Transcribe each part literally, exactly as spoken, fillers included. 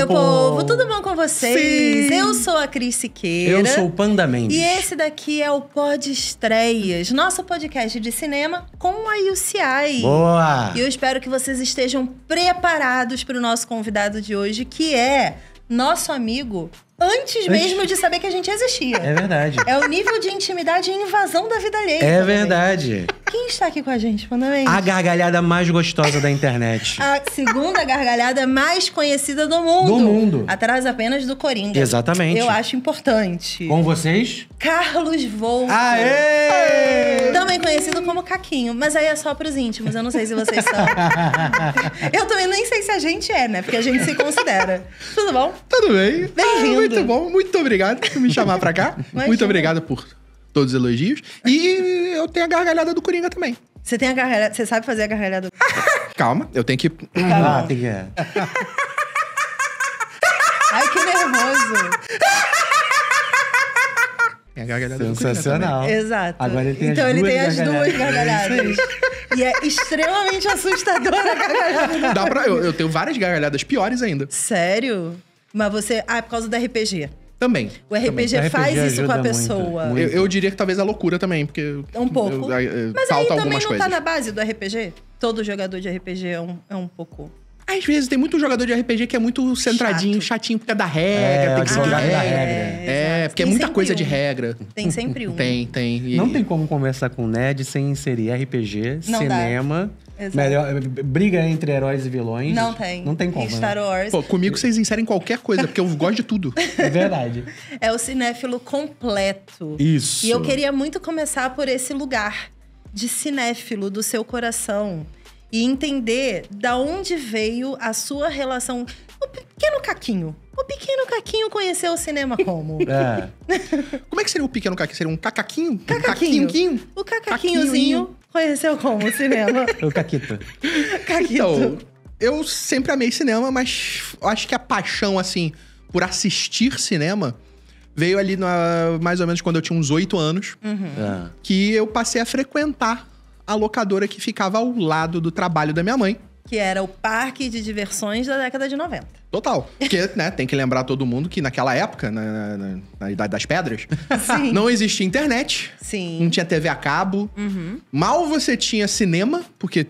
meu povo, tudo bom com vocês? Sim. Eu sou a Cris Siqueira. Eu sou o Panda Mendes. E esse daqui é o Pod Estreias, nosso podcast de cinema com a U C I. Boa! E eu espero que vocês estejam preparados para o nosso convidado de hoje, que é nosso amigo antes mesmo de saber que a gente existia. É verdade. É o nível de intimidade e invasão da vida alheia. É Panda verdade. Mendes. Quem está aqui com a gente, Panda Mendes? A gargalhada mais gostosa da internet. A segunda gargalhada mais conhecida do mundo. Do mundo. Atrás apenas do Coringa. Exatamente. Eu acho importante. Com vocês? Carlos Volto. Aê! Também conhecido como Caquinho. Mas aí é só pros íntimos, eu não sei se vocês são. Eu também nem sei se a gente é, né? Porque a gente se considera. Tudo bom? Tudo bem. Bem-vindo. Ah, muito bom. Muito obrigado por me chamar pra cá. Imagina. Muito obrigado por todos os elogios. E eu tenho a gargalhada do Coringa também. Você tem a gargalhada. Você sabe fazer a gargalhada? Calma, eu tenho que... Ah, tem que... Ai, que nervoso. Tem a gargalhada do Coringa Sensacional. Exato. Agora ele tem então as ele duas tem as duas gargalhadas. gargalhadas. E é extremamente assustadora a gargalhada. também. Dá pra... Eu, eu tenho várias gargalhadas piores ainda. Sério? Mas você... Ah, é por causa do R P G. Também. O R P G Também. faz O R P G isso com a ajuda muito, pessoa. muito. Eu, eu diria que talvez a loucura também, porque... Um pouco. eu- eu- Mas aí falta também algumas não coisas. tá na base do R P G? Todo jogador de R P G é um, é um pouco... Às vezes tem muito jogador de R P G que é muito centradinho, Chato. chatinho, porque é da regra, É, tem que seguir advogado regra. da regra. É, exato. porque é Tem muita sempre coisa um. de regra. Tem sempre um. Tem, tem. E- Não tem como conversar com o Ned sem inserir R P G, Não dá. cinema, Exato. melhor, briga entre heróis e vilões. Não tem. Não tem como, Em Star né? Wars. Pô, comigo vocês inserem qualquer coisa, porque eu gosto de tudo. É verdade. É o cinéfilo completo. Isso. E eu queria muito começar por esse lugar de cinéfilo do seu coração. E entender da onde veio a sua relação... O pequeno Caquinho. O pequeno Caquinho conheceu o cinema como? É. Como é que seria o pequeno caquinho? Seria um cacaquinho? Cacaquinho. Um caquinho? O Cacaquinhozinho conheceu como o cinema? O Caquito. Caquito. Então, eu sempre amei cinema, mas eu acho que a paixão, assim, por assistir cinema veio ali na- mais ou menos quando eu tinha uns oito anos, É. que eu passei a frequentar a locadora que ficava ao lado do trabalho da minha mãe. Que era o parque de diversões da década de noventa. Total. Porque, né, tem que lembrar todo mundo que naquela época, na, na- na Idade das Pedras, Sim. não existia internet, Sim. não tinha T V a cabo. Uhum. Mal você tinha cinema, porque,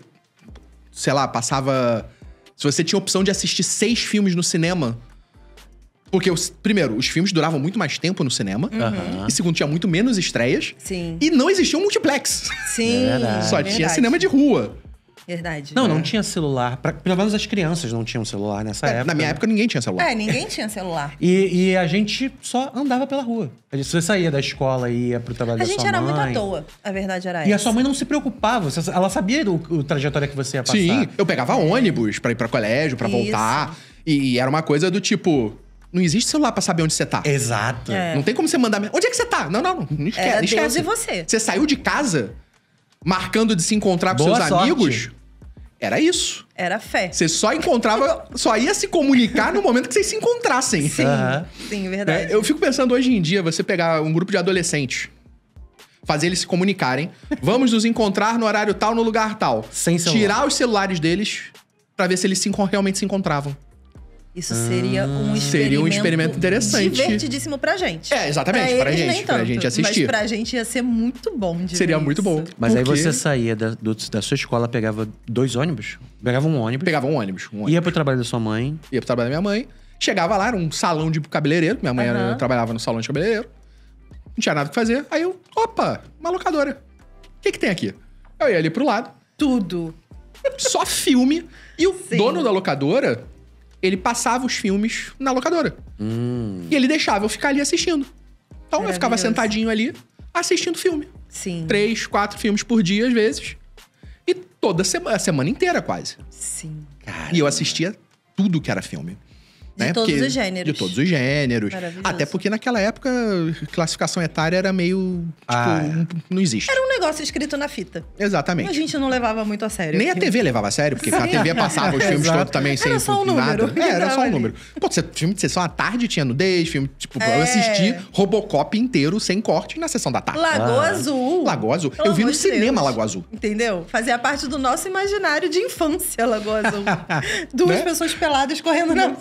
sei lá, passava... Se você tinha opção de assistir seis filmes no cinema... Porque, os, primeiro, os filmes duravam muito mais tempo no cinema. Aham. E segundo, tinha muito menos estreias. Sim. E não existia um multiplex. Sim. É verdade. Só tinha cinema de rua. Verdade. Não, não tinha celular. Pra, pelo menos as crianças não tinham celular nessa É, época. na minha época, ninguém tinha celular. É, ninguém tinha celular. E, e a gente só andava pela rua. A gente, você saía da escola e ia pro trabalho A da gente sua era mãe. muito à toa. A verdade era E a essa. sua mãe não se preocupava. você- Ela sabia o, o trajetória que você ia passar. Sim, eu pegava ônibus pra ir pra colégio, pra Isso. voltar. E, e era uma coisa do tipo... Não existe celular pra saber onde você tá. Exato. É. Não tem como você mandar... Onde é que você tá? Não, não, não. Esquece, Era Deus esquece. e você. Você saiu de casa marcando de se encontrar com Boa seus sorte. amigos. Era isso. Era fé. Você só encontrava... só ia se comunicar no momento que vocês se encontrassem. Sim, Aham. sim, verdade. É, eu fico pensando hoje em dia, você pegar um grupo de adolescentes, fazer eles se comunicarem, vamos nos encontrar no horário tal, no lugar tal. Sem celular. Tirar os celulares deles pra ver se eles se encon- realmente se encontravam. Isso seria um experimento... Seria um experimento interessante. Divertidíssimo pra gente. É, exatamente, pra eles, gente, nem pra tanto, gente assistir. Mas pra gente ia ser muito bom de Seria ver muito isso. bom. Mas aí Porque você saía da, do- da sua escola, pegava dois ônibus. Pegava um ônibus. Pegava um ônibus. Um ônibus. Ia pro trabalho da sua mãe. Ia pro trabalho da minha mãe. Chegava lá, era um salão de cabeleireiro. Minha mãe era- Aham. trabalhava no salão de cabeleireiro. Não tinha nada o que fazer. Aí eu, opa, uma locadora. O que que tem aqui? Eu ia ali pro lado, Tudo. só filme. E o Sim. dono da locadora, ele passava os filmes na locadora. Hum. E ele deixava eu ficar ali assistindo. Então eu ficava Maravilhoso. sentadinho ali, assistindo filme. Sim. Três, quatro filmes por dia, às vezes. E toda semana, a semana inteira, quase. Sim. E eu assistia tudo que era filme. De né? todos Porque- os gêneros. De todos os gêneros. Maravilhoso. Até porque naquela época, classificação etária era meio... Tipo, Ah, é. um- não existe. Era um negócio escrito na fita. Exatamente. A gente não levava muito a sério. Nem a aquilo. T V levava a sério, porque a Sim. T V passava os filmes Exato. todos também sem Era só um nada. número. É, era só Tava um ali. número. Pô, você, filme de sessão à tarde tinha nudez, filme, tipo, É. eu assisti Robocop inteiro, sem corte, na sessão da tarde. Lagoa Ah. Azul. Lagoa Azul. Pelo Eu vi amor no de cinema Deus. Lagoa Azul. Entendeu? Fazia parte do nosso imaginário de infância, Lagoa Azul. Duas Né? pessoas peladas correndo na praia.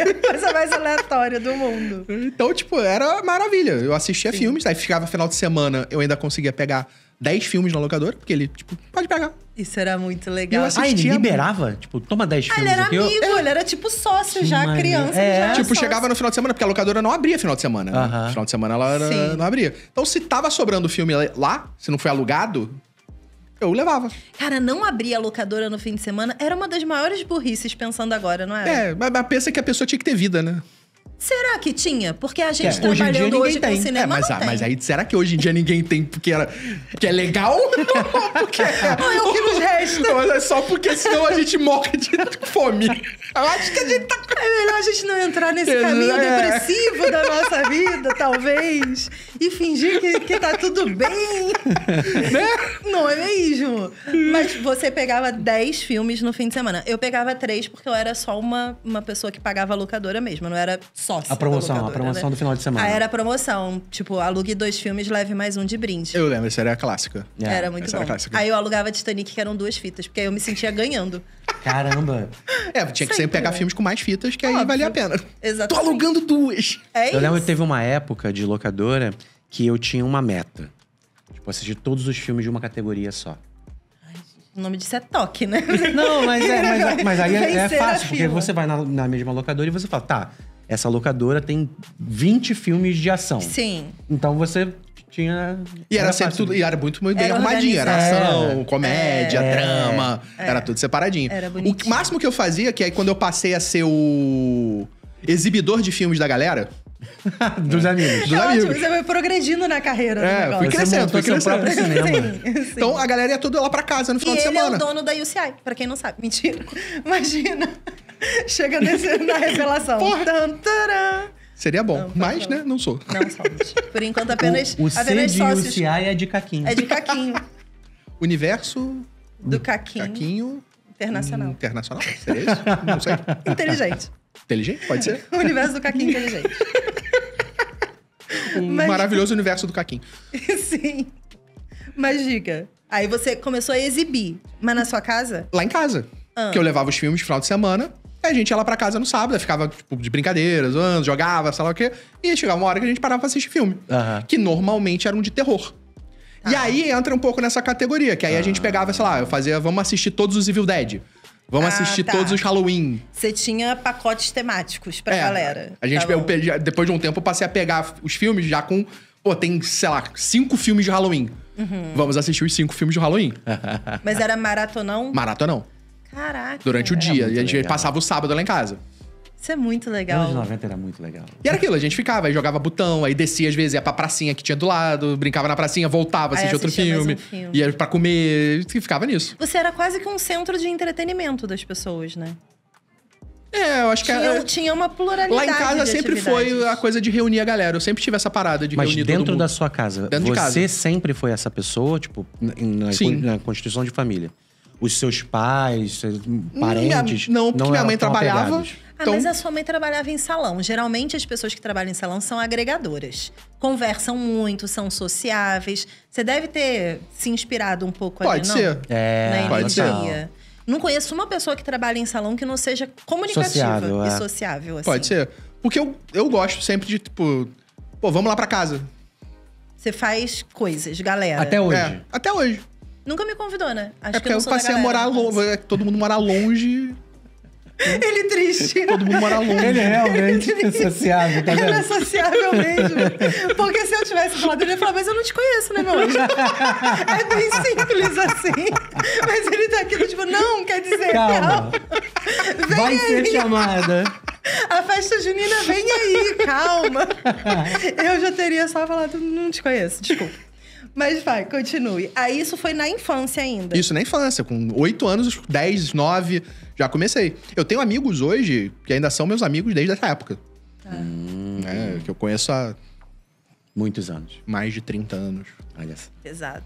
Coisa mais aleatória do mundo. Então, tipo, era maravilha. Eu assistia Sim. filmes, aí ficava final de semana, eu ainda conseguia pegar dez filmes na locadora, porque ele, tipo, pode pegar. Isso era muito legal. Ah, ele liberava? Tipo, toma dez ah, filmes ele era aqui. amigo, eu... ele era tipo sócio que já, maneiro. criança. É. Já era tipo, sócio. chegava no final de semana, porque a locadora não abria final de semana. Né? Uh-huh. Final de semana ela era, não abria. Então, se tava sobrando filme lá, se não foi alugado, eu levava. Cara, não abrir a locadora no fim de semana era uma das maiores burrices, pensando agora, não era? É, mas, mas pensa que a pessoa tinha que ter vida, né? Será que tinha? Porque a gente É, hoje em dia trabalhando hoje, ninguém com tem. cinema É, mas, não ah, tem. mas aí, será que hoje em dia ninguém tem porque, era, porque é legal? Ou porque é... Ah, é o que nos resta. Mas é só porque senão a gente morre de fome. Eu acho que a gente tá... É melhor a gente não entrar nesse É. caminho depressivo da nossa vida, talvez. E fingir que, que tá tudo bem. Né? Não é mesmo? Mas você pegava dez filmes no fim de semana. Eu pegava três porque eu era só uma, uma pessoa que pagava a locadora mesmo. Eu não era sócia A promoção, da a locadora, promoção né? do final de semana. Ah, era a promoção. Tipo, alugue dois filmes, leve mais um de brinde. Eu lembro, essa era a clássica. É, Era muito essa bom. era clássica. Aí eu alugava Titanic, que eram duas fitas, porque aí eu me sentia ganhando. Caramba. É, tinha que sempre Sempre, pegar né? filmes com mais fitas, que aí Óbvio. valia a pena. Tô Exatamente. alugando duas. É Eu isso. lembro que teve uma época de locadora que eu tinha uma meta. Tipo, assistir todos os filmes de uma categoria só. O nome disso é toque, né? Não, mas, é, mas, mas aí é, é Vencer a fácil, porque fila. você vai na, na mesma locadora e você fala, tá, essa locadora tem vinte filmes de ação. Sim. Então você tinha... E era, sempre fácil. tudo, e era muito bem Era arrumadinho. Era organizado. ação, comédia, É. drama. Era tudo separadinho. Era O bonitinho. máximo que eu fazia, que aí quando eu passei a ser o exibidor de filmes da galera, Dos amigos. dos É ótimo, amigos. você vai progredindo na carreira do É, negócio. fui Você crescendo, montou fui seu crescendo. próprio cinema. Sim, sim. Então a galera ia toda lá pra casa no final E de ele semana. é o dono da U C I, pra quem não sabe. Mentira. Imagina. Chega nesse, na revelação. Porra. Tan, taran. Seria bom, Não, mas, não. né, não sou. Não somos. Por enquanto, apenas, O, o C apenas de sócios. U C I é de Caquinho. É de Caquinho. Universo Do Caquinho. Caquinho Internacional. Internacional? Seria isso? Não sei. Inteligente. Inteligente? Pode ser. O universo do Caquinho inteligente. O Mas- maravilhoso universo do Caquinho. Sim. Mas diga. Aí você começou a exibir. Mas na sua casa? Lá em casa. Ah. Que eu levava os filmes no final de semana. Aí a gente ia lá pra casa no sábado, aí ficava, tipo, de brincadeira, zoando, jogava, sei lá o quê. E chegava uma hora que a gente parava pra assistir filme. Aham. Que normalmente eram de terror. E aí entra um pouco nessa categoria, que aí a gente pegava, sei lá, eu fazia, vamos assistir todos os Evil Dead. Vamos Ah, assistir tá. todos os Halloween. Você tinha pacotes temáticos pra É, galera. A gente, Tá eu, bom. pe- já- depois de um tempo, eu passei a pegar os filmes já com... Pô, tem, sei lá, cinco filmes de Halloween. Uhum. Vamos assistir os cinco filmes de Halloween. Mas era maratonão? Maratonão. Caraca. Durante o Era dia. muito E a gente legal. passava o sábado lá em casa. Isso é muito Anos legal. noventa era muito legal. E era aquilo, a gente ficava, aí jogava botão, aí descia às vezes, ia pra pracinha que tinha do lado, brincava na pracinha, voltava, Aí assistia outro assistia mais filme, um filme. ia pra comer, e ficava nisso. Você era quase que um centro de entretenimento das pessoas, né? É, eu acho que Tinha, é, tinha uma pluralidade lá em casa de sempre foi atividades. a coisa de reunir a galera. Eu sempre tive essa parada de Mas reunir todo dentro mundo. da sua casa, Dentro de você casa. sempre foi essa pessoa, tipo, na, na, Sim. na constituição de família? Os seus pais, seus parentes... Minha- não, porque minha eram mãe tão trabalhava. apegados? Ah, Então- mas a sua mãe trabalhava em salão. Geralmente as pessoas que trabalham em salão são agregadoras. Conversam muito, são sociáveis. Você deve ter se inspirado um pouco ali, Pode não? ser. É, Na pode ser. energia. Não conheço uma pessoa que trabalha em salão que não seja comunicativa Sociável, e é. sociável, assim. Pode ser. Porque eu, eu gosto sempre de, tipo... Pô, vamos lá pra casa. Você faz coisas, galera. Até hoje. É, até hoje. Nunca me convidou, né? Acho é que porque eu, não eu sou da passei a galera, morar mas- longe. Todo mundo mora longe. Ele triste. Todo mundo mora longe. Ele é realmente é sociável, tá Ele é vendo? sociável mesmo. Porque se eu tivesse falado, ele ia falar, mas eu não te conheço, né, meu anjo? É bem simples assim. Mas ele tá aqui, do tipo, não, quer dizer, Calma. não. Vem Vai aí. ser chamada. A festa junina vem aí, calma. Eu já teria só falado, não te conheço, desculpa. Mas vai, continue. Aí isso foi na infância ainda. Isso na infância, com oito anos, dez, nove, já comecei. Eu tenho amigos hoje que ainda são meus amigos desde essa época. É, que eu conheço há Muitos anos. mais de trinta anos. Olha só. Pesado.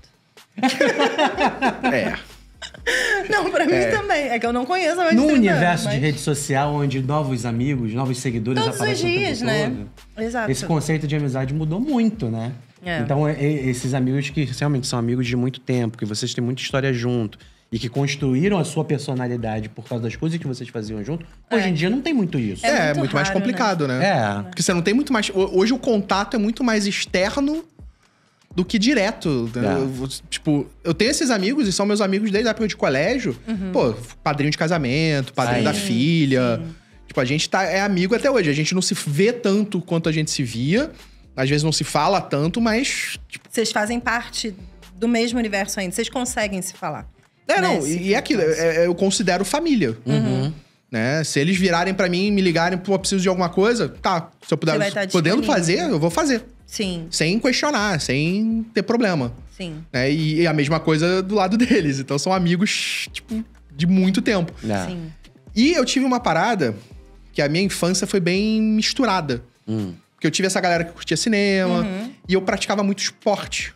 É. Não, pra mim também. É que eu não conheço há mais Num de trinta universo anos, de mas rede social, onde novos amigos, novos seguidores Todos os aparecem dias, o tempo né? todo, Exato. esse conceito de amizade mudou muito, né? É. Então, é- é- esses amigos que realmente são amigos de muito tempo, que vocês têm muita história junto, e que construíram a sua personalidade por causa das coisas que vocês faziam junto, hoje É. em dia não tem muito isso. É, É é muito muito mais raro, complicado, né? É. Porque você não tem muito mais... ho- Hoje o contato é muito mais externo do que direto. É. Eu, tipo, eu tenho esses amigos, e são meus amigos desde a época de colégio. Pô, padrinho de casamento, padrinho Sim. da filha. Sim. Tipo, a gente tá, é amigo até hoje. A gente não se vê tanto quanto a gente se via. Às vezes não se fala tanto, mas... Tipo, Vocês fazem parte do mesmo universo ainda. Vocês conseguem se falar. é, não. Né, se E, e é aquilo. é- é- eu considero família. Uhum. Né? Se eles virarem pra mim e me ligarem, pô, preciso de alguma coisa, tá. Se eu puder, Você vai estar podendo disponível. fazer, eu vou fazer. Sim, Sem questionar, sem ter problema. sim, Né? E, e a mesma coisa do lado deles. Então são amigos, tipo, de muito tempo. É. sim. E eu tive uma parada que a minha infância foi bem misturada. Hum. Porque eu tive essa galera que curtia cinema Uhum. e eu praticava muito esporte.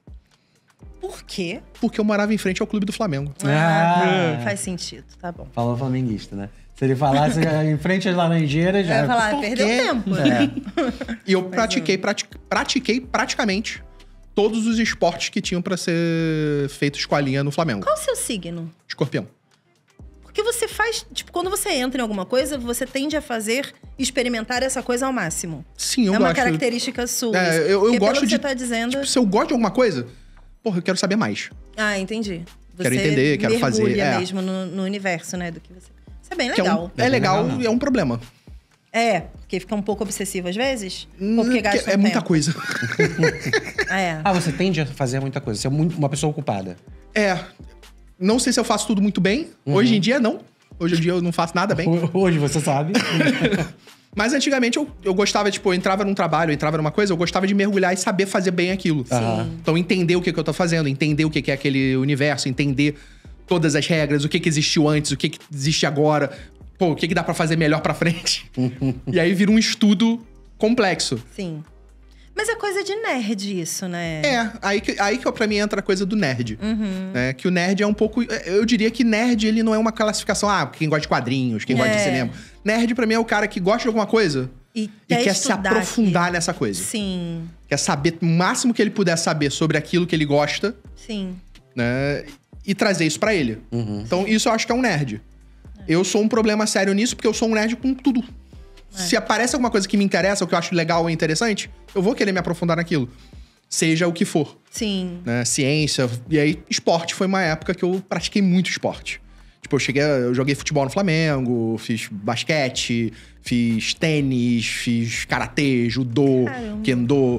Por quê? Porque eu morava em frente ao Clube do Flamengo. Ah. faz sentido, tá bom. Falou flamenguista, né? Se ele falasse em frente às laranjeiras, já... Eu ia falar, Por perdeu quê? tempo, né? É. E eu pratiquei, prati- pratiquei praticamente todos os esportes que tinham pra ser feitos com a linha no Flamengo. Qual o seu signo? Escorpião. Porque você faz, tipo, quando você entra em alguma coisa, você tende a fazer, experimentar essa coisa ao máximo. Sim, eu é uma gosto. característica sua. É, eu- eu Porque gosto pelo que de- você tá dizendo... Tipo, se eu gosto de alguma coisa, porra, eu quero saber mais. Ah, entendi. Você Quero entender, quero fazer, mergulha é. mesmo no, no universo, né? Do que você... Isso é bem Que é, um- legal. é legal legal, e é um problema. É, porque fica um pouco obsessivo às vezes? Ou porque Hum, gasta porque é um muita tempo? coisa. É. Ah, você tende a fazer muita coisa. Você é muito- uma pessoa ocupada. É. Não sei se eu faço tudo muito bem. Hoje em dia, não. Hoje em dia eu não faço nada bem. Hoje você sabe. Mas antigamente eu, eu gostava, tipo, eu entrava num trabalho, eu entrava numa coisa, eu gostava de mergulhar e saber fazer bem aquilo. Aham. Então entender o que, que eu tô fazendo, entender o que, que é aquele universo, entender todas as regras, o que, que existiu antes, o que, que existe agora, pô, o que, que dá pra fazer melhor pra frente. E aí vira um estudo complexo. Sim. Mas é coisa de nerd isso, né? É, aí que, aí que pra mim entra a coisa do nerd. Uhum. Né? Que o nerd é um pouco... Eu diria que nerd, ele não é uma classificação... Ah, quem gosta de quadrinhos, quem gosta de É. cinema. Nerd, pra mim, é o cara que gosta de alguma coisa E e quer, quer se estudar aprofundar aquilo. nessa coisa. Sim, Quer saber o máximo que ele puder saber sobre aquilo que ele gosta, sim. né? E trazer isso pra ele. Uhum. Então, isso eu acho que é um nerd. Eu sou um problema sério nisso, porque eu sou um nerd com tudo. Se aparece alguma coisa que me interessa, ou que eu acho legal ou interessante, eu vou querer me aprofundar naquilo. Seja o que for. Sim. Né? Ciência. E aí, esporte foi uma época que eu pratiquei muito esporte. Tipo, eu cheguei, a- eu joguei futebol no Flamengo, fiz basquete, fiz tênis, fiz karatê, judô, Caramba. kendo,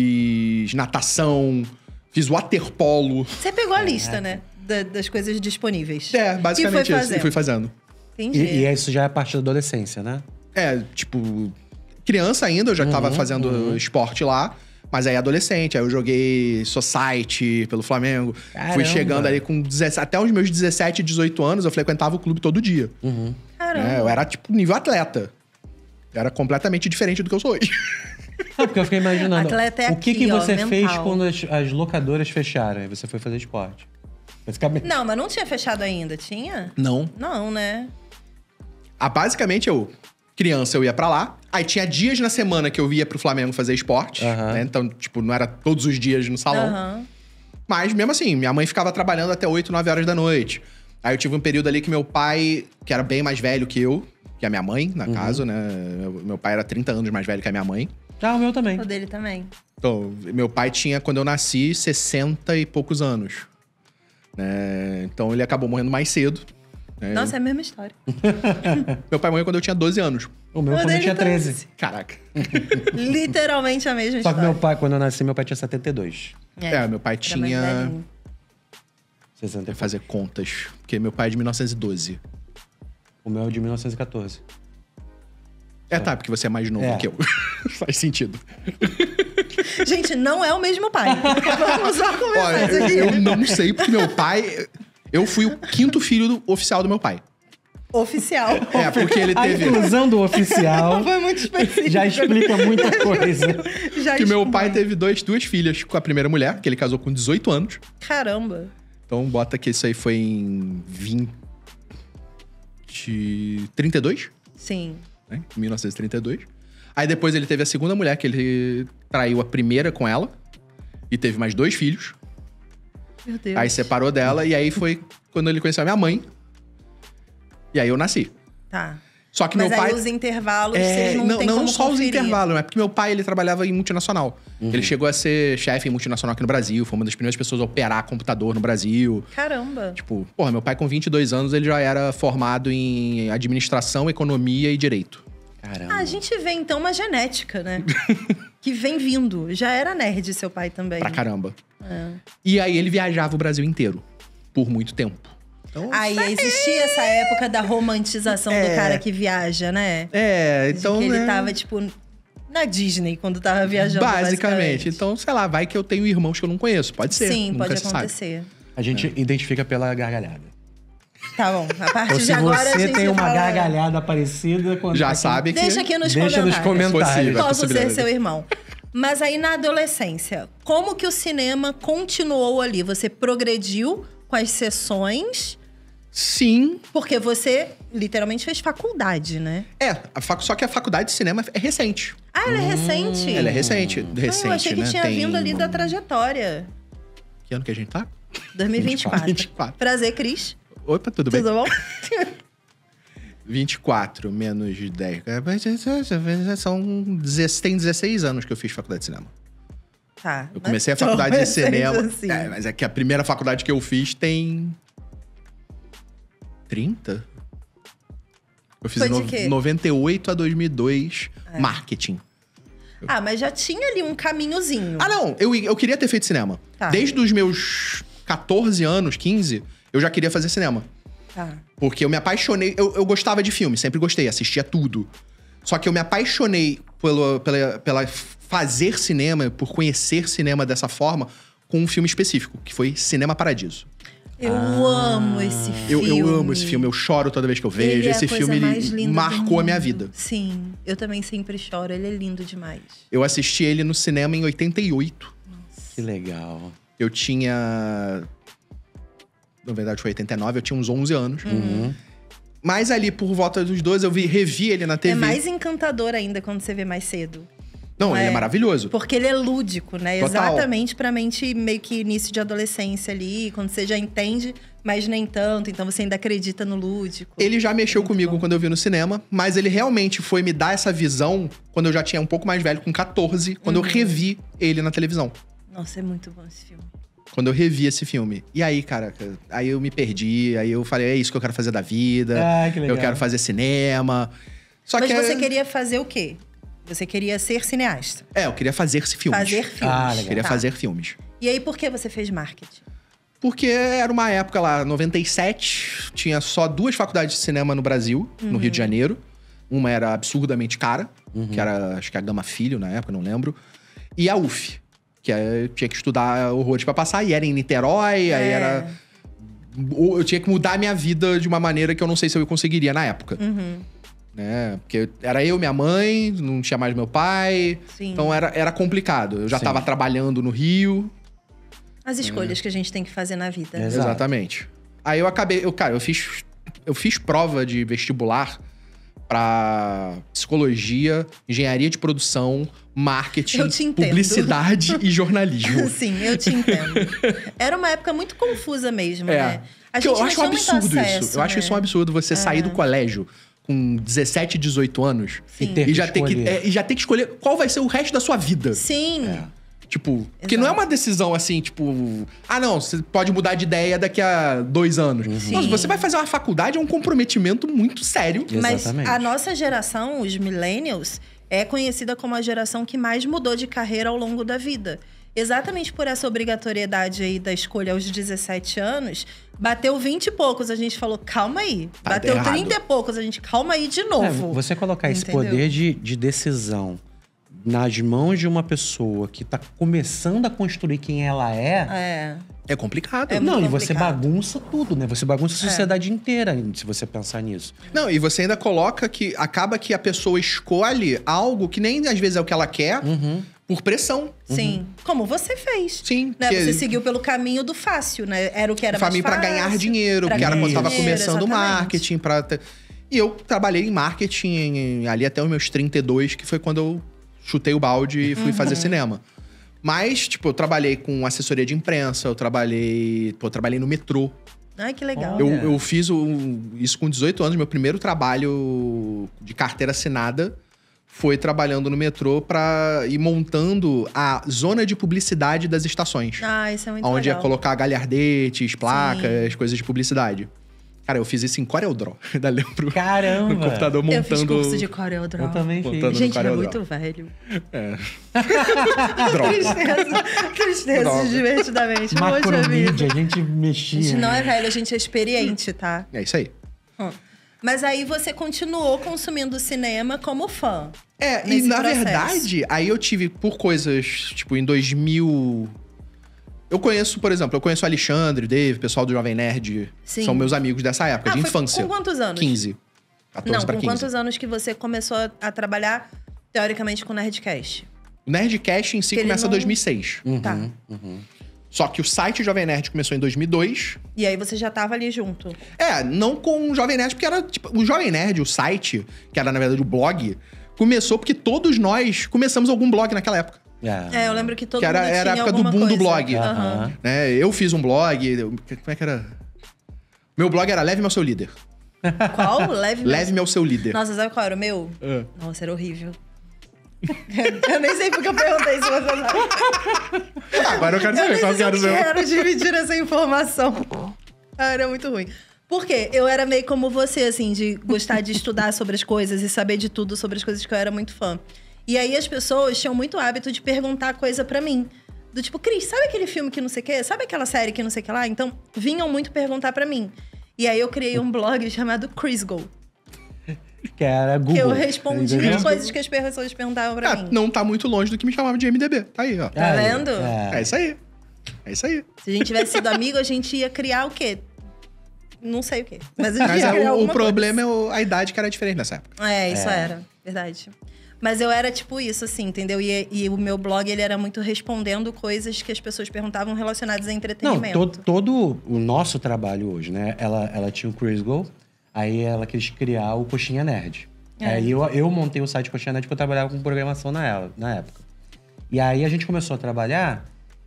fiz natação, fiz waterpolo. Você pegou a lista, né? da- das coisas disponíveis. É, basicamente E foi isso. E fazendo. fui fazendo. Entendi. E, e isso já é parte da adolescência, né? É, tipo, criança ainda, eu já tava Uhum, fazendo uhum. esporte lá. Mas aí adolescente, aí eu joguei Society pelo Flamengo. Caramba. Fui chegando ali com dezessete, até os meus dezessete, dezoito anos, eu frequentava o clube todo dia. Uhum. Caramba. Né? Eu era, tipo, nível atleta. Eu era completamente diferente do que eu sou hoje. Ah, porque eu fiquei imaginando. Atleta é o que, aqui, que ó, você mental. fez quando as, as locadoras fecharam? Aí você foi fazer esporte. Basicamente. Não, mas não tinha fechado ainda, tinha? Não. Não, né? Ah, basicamente, eu... Criança, eu ia pra lá. Aí tinha dias na semana que eu ia pro Flamengo fazer esporte. Aham. Né? Então, tipo, não era todos os dias no salão. Aham. Mas mesmo assim, minha mãe ficava trabalhando até oito, nove horas da noite. Aí eu tive um período ali que meu pai, que era bem mais velho que eu, que a minha mãe, na Uhum. caso, né? Meu, meu pai era trinta anos mais velho que a minha mãe. Ah, o meu também. O dele também. Então, meu pai tinha, quando eu nasci, sessenta e poucos anos. Né? Então ele acabou morrendo mais cedo. né? Nossa, é a mesma história. Meu pai morreu quando eu tinha doze anos. O meu O quando eu dele tinha também. treze. Caraca. Literalmente a mesma Só que história. meu pai, quando eu nasci, meu pai tinha setenta e dois. É, meu pai era mais tinha... velhinho. sessenta e Vou fazer contas. Porque meu pai é de mil novecentos e doze. O meu é de mil novecentos e quatorze. É, tá, porque você é mais novo É. que eu. Faz sentido. Gente, não é o mesmo pai. Vamos só começar Olha, isso eu, aqui. eu não sei, porque meu pai... Eu fui o quinto filho do- oficial do meu pai. Oficial. É, porque ele A teve... inclusão do oficial Foi muito específico. já explica muita coisa. Já Que meu explica. pai teve dois, duas filhas com a primeira mulher, que ele casou com dezoito anos. Caramba. Então bota que isso aí foi em vinte... trinta e dois, Sim. né? mil novecentos e trinta e dois. Aí depois ele teve a segunda mulher, que ele traiu a primeira com ela. E teve mais dois filhos. Meu Deus. Aí separou dela e aí foi quando ele conheceu a minha mãe. E aí eu nasci. Tá. Só que Mas meu aí pai... os intervalos, É, vocês não, não, tem não como só os conferir. intervalos, é porque meu pai ele trabalhava em multinacional. Uhum. Ele chegou a ser chefe em multinacional aqui no Brasil, foi uma das primeiras pessoas a operar computador no Brasil. Caramba. Tipo, porra, meu pai com vinte e dois anos ele já era formado em administração, economia e direito. Caramba. Ah, a gente vê então uma genética, né? Que vem vindo. Já era nerd seu pai também. Pra caramba. É. E aí ele viajava o Brasil inteiro, por muito tempo. Então, Aí existia essa época da romantização É. do cara que viaja, né? É, então. De que ele né, tava, tipo, na Disney quando tava viajando. basicamente. Então, sei lá, vai que eu tenho irmãos que eu não conheço. Pode ser. Sim, nunca pode se sabe. acontecer. A gente identifica pela gargalhada. Tá bom, a partir Ou de se agora a você gente tem uma fala... gargalhada parecida... Quando Já tá aqui- sabe que. Deixa aqui nos Deixa comentários. nos comentários. Possível. Posso ser possibilidade. seu irmão. Mas aí na adolescência, como que o cinema continuou ali? Você progrediu com as sessões, Sim. porque você literalmente fez faculdade, né? É, a facu... só que a faculdade de cinema é recente. Ah, ela é recente? Ela é recente. Ah, Recente, eu achei que né? tinha Tem- vindo ali da trajetória. Que ano que a gente tá? dois mil e vinte e quatro. vinte e quatro. Prazer, Cris. Opa, tudo bem? Tudo bom? vinte e quatro menos dez. É, São dezesseis, tem dezesseis anos que eu fiz faculdade de cinema. Tá. Eu comecei a mas faculdade de talvez cinema. seja assim. É, mas é que a primeira faculdade que eu fiz tem. trinta? Eu fiz Foi em de no... quê? noventa e oito a dois mil e dois, É. marketing. Ah, mas já tinha ali um caminhozinho. Ah, não, eu, eu queria ter feito cinema. Tá. Desde os meus catorze anos, quinze, eu já queria fazer cinema. Tá. Porque eu me apaixonei. Eu, eu gostava de filme, sempre gostei, assistia tudo. Só que eu me apaixonei pelo, pela, pela fazer cinema, por conhecer cinema dessa forma, com um filme específico, que foi Cinema Paradiso. Eu Ah. amo esse Eu, filme. eu amo esse filme, eu choro toda vez que eu vejo. Ele é a esse coisa filme mais ele linda do marcou a minha mundo. vida. Sim, eu também sempre choro. Ele é lindo demais. Eu assisti ele no cinema em oitenta e oito. Que legal. Eu tinha. Na verdade, foi oitenta e nove, eu tinha uns onze anos. Uhum. Mas ali, por volta dos doze, eu vi, revi ele na T V. É mais encantador ainda quando você vê mais cedo. Não, não ele é, é? maravilhoso. Porque ele é lúdico, né? Total. Exatamente pra mente meio que início de adolescência ali. Quando você já entende, mas nem tanto. Então você ainda acredita no lúdico. Ele já mexeu Muito comigo bom. quando eu vi no cinema, mas ele realmente foi me dar essa visão quando eu já tinha um pouco mais velho, com catorze, quando Uhum. eu revi ele na televisão. Nossa, é muito bom esse filme. Quando eu revi esse filme. E aí, cara, aí eu me perdi, aí eu falei, é isso que eu quero fazer da vida. Ah, que legal. Eu quero fazer cinema. Só mas que você é... queria fazer o quê? Você queria ser cineasta. É, eu queria fazer esse filmes. Fazer filmes. Ah, Eu legal. queria Tá. fazer filmes. E aí, por que você fez marketing? Porque era uma época lá, noventa e sete, tinha só duas faculdades de cinema no Brasil, no Rio de Janeiro. Uma era absurdamente cara, que era, acho que a Gama Filho na época, não lembro. E a U F, que eu tinha que estudar horrores pra passar. E era em Niterói, aí É. era... Eu tinha que mudar a minha vida de uma maneira que eu não sei se eu conseguiria na época. Uhum. Né? Porque era eu, minha mãe, não tinha mais meu pai. Sim. Então era, era complicado. Eu já Sim. tava trabalhando no Rio. As escolhas que a gente tem que fazer na vida. É. Exato. Exatamente. Aí eu acabei... Eu, cara, eu fiz, eu fiz prova de vestibular pra psicologia, engenharia de produção, marketing, Eu te entendo. publicidade e jornalismo. Sim, eu te entendo. Era uma época muito confusa mesmo, É. né? A Que gente eu não acho um tinha muito absurdo acesso, isso. Eu acho né? isso um absurdo você sair do colégio com dezessete, dezoito anos Sim. ter e que já, ter que, escolher. é, e já ter que escolher qual vai ser o resto da sua vida. Sim. É. Tipo, porque não é Exato. uma decisão assim, tipo... Ah, não, você pode mudar de ideia daqui a dois anos. Sim. Nossa, você vai fazer uma faculdade, é um comprometimento muito sério. Mas Exatamente. a nossa geração, os millennials, é conhecida como a geração que mais mudou de carreira ao longo da vida. Exatamente por essa obrigatoriedade aí da escolha aos dezessete anos, bateu vinte e poucos, a gente falou, calma aí. Tá Bateu errado. trinta e poucos, a gente, calma aí de É, novo. você colocar esse Entendeu? poder de, de decisão nas mãos de uma pessoa que tá começando a construir quem ela é. É. É complicado. É não, muito e você complicado. bagunça tudo, né? Você bagunça a sociedade inteira, se você pensar nisso. Não, e você ainda coloca que... Acaba que a pessoa escolhe algo que nem às vezes é o que ela quer, Uhum. por pressão. Sim. Como você fez. Sim. Né? que- Você seguiu pelo caminho do fácil, né? Era o que era pra mais mim, pra fácil. ganhar dinheiro, pra porque era ganhar quando tava dinheiro, começando o exatamente. marketing. Pra ter... E eu trabalhei em marketing ali até os meus trinta e dois, que foi quando eu chutei o balde e fui Uhum. fazer cinema. Mas, tipo, eu trabalhei com assessoria de imprensa, eu trabalhei... Pô, eu trabalhei no metrô. Ai, que legal. Eu, Olha. eu fiz o- isso com dezoito anos. Meu primeiro trabalho de carteira assinada foi trabalhando no metrô pra ir montando a zona de publicidade das estações. Ah, isso é muito Onde ia legal. colocar galhardetes, placas, coisas de publicidade. Cara, eu fiz isso em CorelDRAW. Ainda lembro. Caramba! No computador montando... Eu fiz curso de CorelDRAW. Eu também fiz. Montando- Gente, era CorelDRAW. muito velho. Droga. Tristeza. Tristeza, Droga. divertidamente. Poxa vida. Macromídia, a gente A mexia. gente não é velho, a gente é experiente, tá? É isso aí. Hum. Mas aí você continuou consumindo cinema como fã. É, e Nesse na processo. verdade, aí eu tive por coisas, tipo, em dois mil... Eu conheço, por exemplo, eu conheço o Alexandre, o Dave, o pessoal do Jovem Nerd. Sim. São meus amigos dessa época, Ah, de foi infância. com quantos anos? quinze. catorze Não, pra com quinze. quantos anos que você começou a, a trabalhar, teoricamente, com o Nerdcast? O Nerdcast em si Que ele começa em não- dois mil e seis. Uhum, Tá. uhum. Só que o site Jovem Nerd começou em dois mil e dois. E aí você já tava ali junto. É, não com o Jovem Nerd, porque era, tipo... O Jovem Nerd, o site, que era, na verdade, o blog, começou porque todos nós começamos algum blog naquela época. É, eu lembro que todo Que era- mundo tinha era a época do alguma boom do coisa. blog. Aham. Aham. Né? Eu fiz um blog... eu- Como é que era? Meu blog era Leve-me ao seu líder. Qual? Leve Leve-me ao seu líder. Nossa, sabe qual era o meu? Ah. Nossa, era horrível. Eu nem sei porque eu perguntei se você sabe. Agora eu quero Eu saber nem qual que sei era o se eu seu. quero dividir essa informação. Ah, era muito ruim. Por quê? Eu era meio como você, assim, de gostar de estudar sobre as coisas e saber de tudo sobre as coisas que eu era muito fã. E aí as pessoas tinham muito hábito de perguntar coisa pra mim. Do tipo, Cris, sabe aquele filme que não sei o quê? Sabe aquela série que não sei o que lá? Então, vinham muito perguntar pra mim. E aí eu criei um blog chamado Crisgo. Que era Google. Que eu respondia entendeu? as coisas que as pessoas perguntavam pra Ah, mim. não tá muito longe do que me chamava de M D B. Tá aí, ó. Tá Aí, vendo? É É. isso aí. É isso aí. Se a gente tivesse sido amigo, a gente ia criar o quê? Não sei o quê. Mas a gente Mas ia é, criar o, o alguma problema é o- a idade que era diferente nessa época. coisa. É, isso É. era. Verdade. Mas eu era tipo isso, assim, entendeu? E, e o meu blog, ele era muito respondendo coisas que as pessoas perguntavam relacionadas a Não, entretenimento. todo, todo o nosso trabalho hoje, né? Ela, ela tinha o Crisgo, aí ela quis criar o Coxinha Nerd. É. Aí eu, eu montei o site Coxinha Nerd porque eu trabalhava com programação na, ela- na época. E aí a gente começou a trabalhar.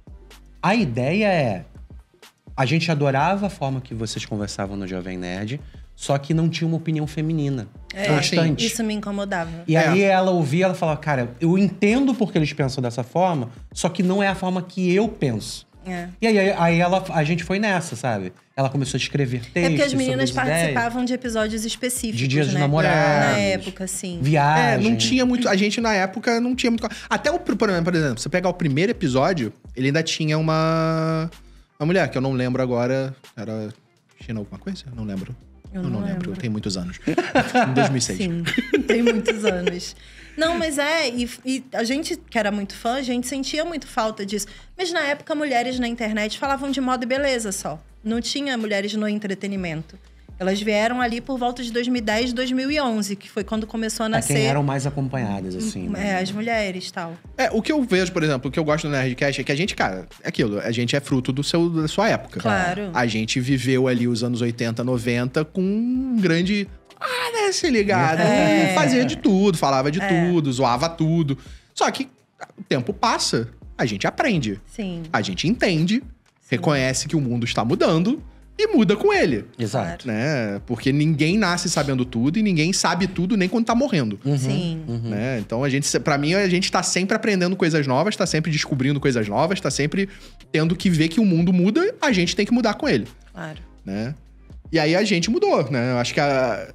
A ideia é... A gente adorava a forma que vocês conversavam no Jovem Nerd, só que não tinha uma opinião feminina É, constante. Isso me incomodava. E É. aí ela ouvia, ela falava, cara, eu entendo porque eles pensam dessa forma, só que não é a forma que eu penso. É. E aí, aí ela, a gente foi nessa, sabe? Ela começou a escrever textos É porque as meninas sobre as ideias, participavam de episódios específicos, de dias né? dos namorados. Na época, sim. É, viagem. não tinha muito. A gente na época não tinha muito. Até o. Por por exemplo, você pegar o primeiro episódio, ele ainda tinha uma. Uma mulher, que eu não lembro agora. Era. China alguma coisa? Não lembro. Eu não, não lembro. lembro. Tem muitos anos. Em dois mil e seis. Sim, tem muitos anos. Não, mas é, e, e a gente que era muito fã, a gente sentia muito falta disso. Mas na época, mulheres na internet falavam de moda e beleza só. Não tinha mulheres no entretenimento. Elas vieram ali por volta de dois mil e dez, dois mil e onze, que foi quando começou a É nascer quem eram mais acompanhadas, assim. né? é, as mulheres e tal. É, o que eu vejo, por exemplo, o que eu gosto do Nerdcast é que a gente, cara, é aquilo, a gente é fruto do seu, da sua época. Claro. A gente viveu ali os anos oitenta, noventa com um grande. Ah, né, se ligado. É. Fazia de tudo, falava de É. tudo, zoava tudo. Só que o tempo passa, a gente aprende. Sim. A gente entende, reconhece que o mundo está mudando e muda com ele. Exato. Né? Porque ninguém nasce sabendo tudo e ninguém sabe tudo nem quando tá morrendo. Uhum, Sim. uhum. Né? Então, a gente, pra mim, a gente tá sempre aprendendo coisas novas, tá sempre descobrindo coisas novas, tá sempre tendo que ver que o mundo muda, a gente tem que mudar com ele, Claro. né? E aí a gente mudou, né? Eu acho que a...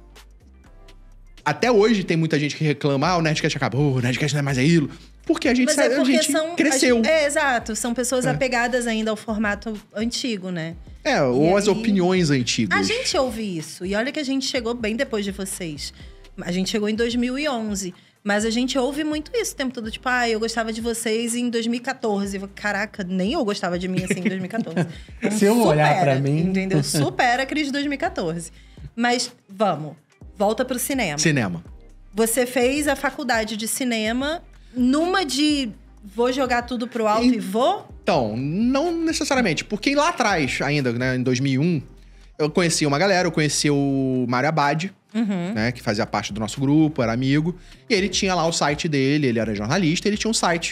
até hoje tem muita gente que reclama, ah, o Nerdcast acabou, o Nerdcast não é mais aquilo. Porque a gente, Mas sa- é a porque gente são. cresceu. as- É, exato. São pessoas É. apegadas ainda ao formato antigo, né? É, ou as aí- opiniões antigas. A gente ouve isso. E olha que a gente chegou bem depois de vocês. A gente chegou em dois mil e onze. Mas a gente ouve muito isso o tempo todo. Tipo, ah, eu gostava de vocês em dois mil e catorze. Eu, Caraca, nem eu gostava de mim assim em dois mil e catorze. Então, Se eu olhar supera, pra mim- Entendeu? Supera a crise de dois mil e catorze. Mas, vamos. Volta pro cinema. Cinema. Você fez a faculdade de cinema numa de... Vou jogar tudo pro alto Em- e vou? Então, não necessariamente. Porque lá atrás, ainda, né, em dois mil e um, eu conheci uma galera, eu conheci o Mário Abad, Uhum. né, que fazia parte do nosso grupo, era amigo. E ele tinha lá o site dele, ele era jornalista, ele tinha um site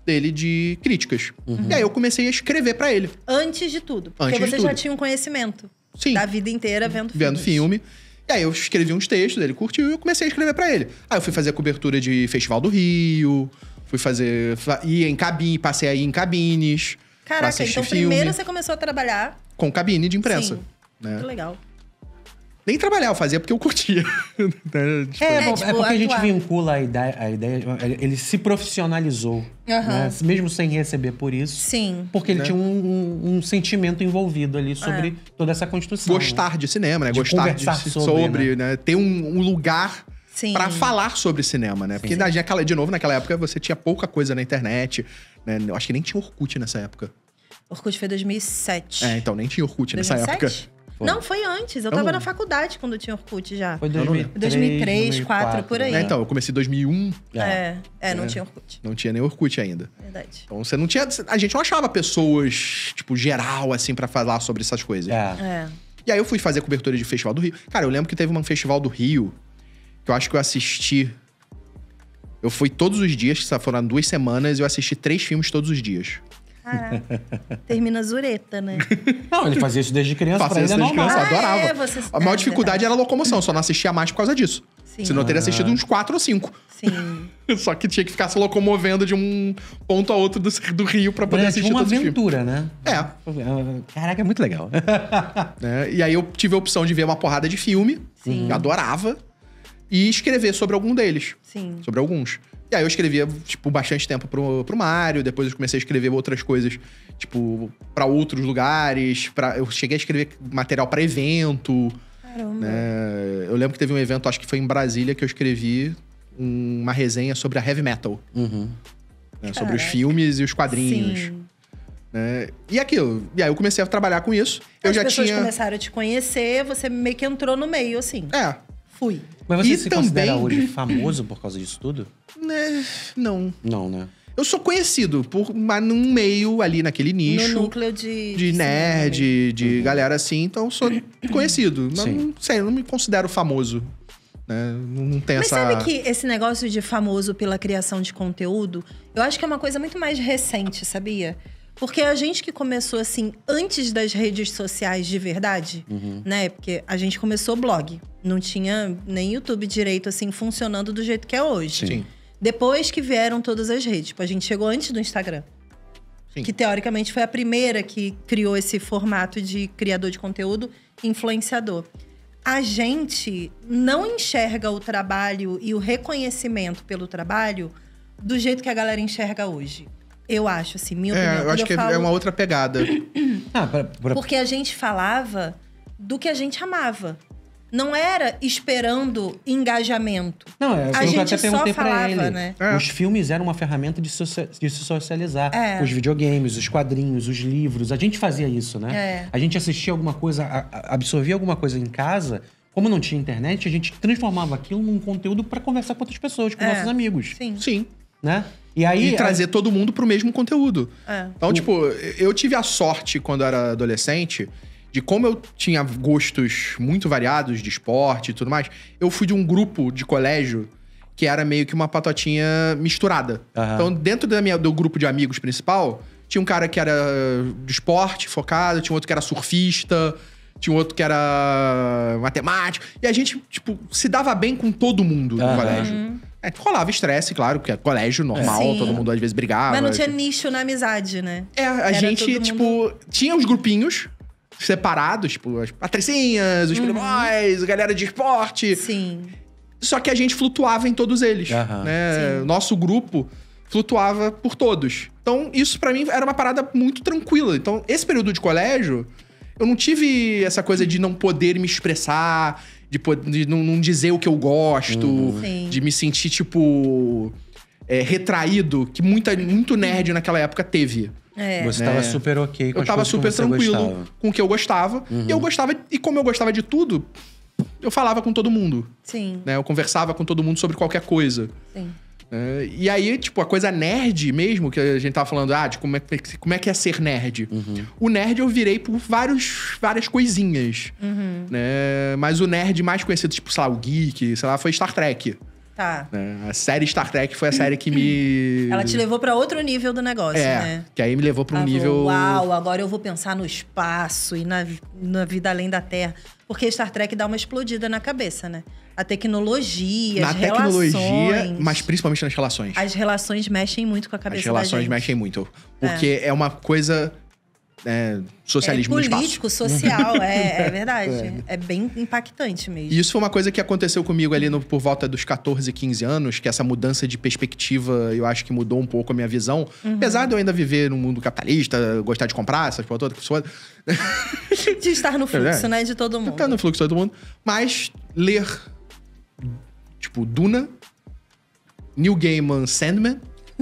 dele de críticas. E aí eu comecei a escrever pra ele. Antes de tudo. Porque Antes de você já tudo. tinha um conhecimento Sim. da vida inteira vendo filmes. Vendo filme. E aí eu escrevi uns textos, ele curtiu e eu comecei a escrever pra ele. Aí eu fui fazer cobertura de Festival do Rio, fui fazer... ia em cabine, passei aí em cabines. pra Caraca, assistir então filme, primeiro você começou a trabalhar. com cabine de imprensa. Sim. Né? Muito legal. Nem trabalhar, eu fazia porque eu curtia. Né? Tipo, É, É, bom, tipo, é porque a gente atuar. vincula a ideia, a ideia. Ele se profissionalizou, Aham. né? Mesmo sem receber por isso. Sim. Porque ele Né? tinha um, um- um sentimento envolvido ali sobre toda essa construção. Gostar de cinema, né? De Gostar de conversar sobre, sobre, né? Ter um, um lugar Sim. pra falar sobre cinema, né? Porque, Sim. naquela, de novo, naquela época você tinha pouca coisa na internet, né? Eu acho que nem tinha Orkut nessa época. Orkut foi dois mil e sete. É, então nem tinha Orkut nessa dois mil e época. sete? Foi. Não, foi antes. Eu Eu tava não- na faculdade quando tinha Orkut já. Foi não dois mil e três, dois mil e três, dois mil e quatro, por aí. É, então, eu comecei em dois mil e um, É, é, não É. tinha Orkut. não tinha nem Orkut ainda. Verdade. Então você não tinha. A gente não achava pessoas, tipo, geral, assim, pra falar sobre essas coisas. É. É. E aí eu fui fazer cobertura de Festival do Rio. Cara, eu lembro que teve um Festival do Rio que eu acho que eu assisti. Eu fui todos os dias, que foram duas semanas, e eu assisti três filmes todos os dias. Caraca. Termina zureta, né? Não, ele fazia isso desde criança, Fazia pra ele isso é desde normal. criança. Eu Ah, adorava. é, você- A maior é, dificuldade verdade. era a locomoção, eu só não assistia mais por causa disso. Sim. Senão eu teria assistido uns quatro ou cinco. Sim. Só que tinha que ficar se locomovendo de um ponto a outro do, do Rio pra poder É, assistir tipo uma todos os filmes. aventura, né? É. Caraca, é muito legal. Né? E aí eu tive a opção de ver uma porrada de filme. Sim. Eu adorava. E escrever sobre algum deles. Sim. Sobre alguns. E aí eu escrevia, tipo, bastante tempo pro, pro Mário. Depois eu comecei a escrever outras coisas, tipo, pra outros lugares. Pra, eu cheguei a escrever material pra evento. Caramba. Né? Eu lembro que teve um evento, acho que foi em Brasília, que eu escrevi um- uma resenha sobre a heavy metal. Uhum. Né? Sobre os Caraca. filmes e os quadrinhos. Sim. Né? E aquilo. E aí eu comecei a trabalhar com isso. Eu As já pessoas tinha... começaram a te conhecer, você meio que entrou no meio, assim. É. Fui. Mas você E se considera também- hoje famoso por causa disso tudo? Né? Não. Não, né? Eu sou conhecido, por, mas num meio ali, naquele nicho. No núcleo de... De nerd, cinema. de galera assim, então eu sou conhecido. Mas Sim. não sei, eu não me considero famoso. Né? Não, não tem Mas essa. sabe que esse negócio de famoso pela criação de conteúdo, eu acho que é uma coisa muito mais recente, sabia? Porque a gente que começou assim, antes das redes sociais de verdade, né? Porque a gente começou blog. Não tinha nem YouTube direito, assim, funcionando do jeito que é hoje. Sim. Depois que vieram todas as redes. Tipo, a gente chegou antes do Instagram. Sim. Que, teoricamente, foi a primeira que criou esse formato de criador de conteúdo influenciador. A gente não enxerga o trabalho e o reconhecimento pelo trabalho do jeito que a galera enxerga hoje. Eu acho, assim, minha opinião. É, eu Quando acho que falo- é uma outra pegada. Ah, pra, pra- Porque a gente falava do que a gente amava. Não era esperando engajamento. Não, é A foi o que eu gente até só perguntei pra falava, ele. né? É. Os filmes eram uma ferramenta de, socia- de se socializar. É. Os videogames, os quadrinhos, os livros. A gente fazia isso, né? É. A gente assistia alguma coisa, a- a- absorvia alguma coisa em casa. Como não tinha internet, a gente transformava aquilo num conteúdo pra conversar com outras pessoas, com É. nossos amigos. Sim. Sim. Né? E aí. E trazer todo mundo pro mesmo conteúdo. É. Então, tipo, eu tive a sorte, quando eu era adolescente, de como eu tinha gostos muito variados de esporte e tudo mais, eu fui de um grupo de colégio que era meio que uma patotinha misturada. Aham. Então, dentro da minha, do grupo de amigos principal, tinha um cara que era de esporte focado, tinha outro que era surfista, tinha um outro que era matemático. E a gente, tipo, se dava bem com todo mundo no Aham. colégio. É, rolava estresse, claro, porque é colégio normal, Sim. todo mundo às vezes brigava. Mas não tinha nicho na amizade, né? É, a Era gente, todo mundo- tipo, tinha os grupinhos separados, tipo, as patricinhas, os playboys, a galera de esporte. Sim. Só que a gente flutuava em todos eles, Aham. né? Sim. Nosso grupo flutuava por todos. Então, isso pra mim era uma parada muito tranquila. Então, esse período de colégio, eu não tive essa coisa de não poder me expressar, de, po- de não, não dizer o que eu gosto, Sim. de me sentir, tipo, é, retraído, que muita, muito nerd naquela época teve. É. Você né? tava super ok com Eu as tava coisas que super você tranquilo gostava. com o que eu gostava. E eu gostava, e como eu gostava de tudo, eu falava com todo mundo, Sim. né? Eu conversava com todo mundo sobre qualquer coisa. Sim. É, e aí, tipo, a coisa nerd mesmo, que a gente tava falando, ah, de como é, que- como é que é ser nerd. O nerd eu virei por vários, várias coisinhas, né? Mas o nerd mais conhecido, tipo, sei lá, o geek, sei lá, foi Star Trek. Tá. Né? A série Star Trek foi a série que me... Ela te levou pra outro nível do negócio, é, né? que aí me levou pra um Ela nível... falou, uau, agora eu vou pensar no espaço e na, na vida além da Terra. Porque Star Trek dá uma explodida na cabeça, né? A tecnologia, Na as tecnologia, relações. mas principalmente nas relações. As relações mexem muito com a cabeça As relações da gente. mexem muito. Porque é, é uma coisa... É, socialismo é no espaço. político, social, é, é verdade. É. é bem impactante mesmo. E isso foi uma coisa que aconteceu comigo ali no, por volta dos catorze, quinze anos, que essa mudança de perspectiva, eu acho que mudou um pouco a minha visão. Uhum. Apesar de eu ainda viver num mundo capitalista, gostar de comprar essas coisas todas. De estar no fluxo, é, né? De todo mundo. Estar no fluxo de todo mundo. Mas ler, tipo, Duna, Neil Gaiman, Sandman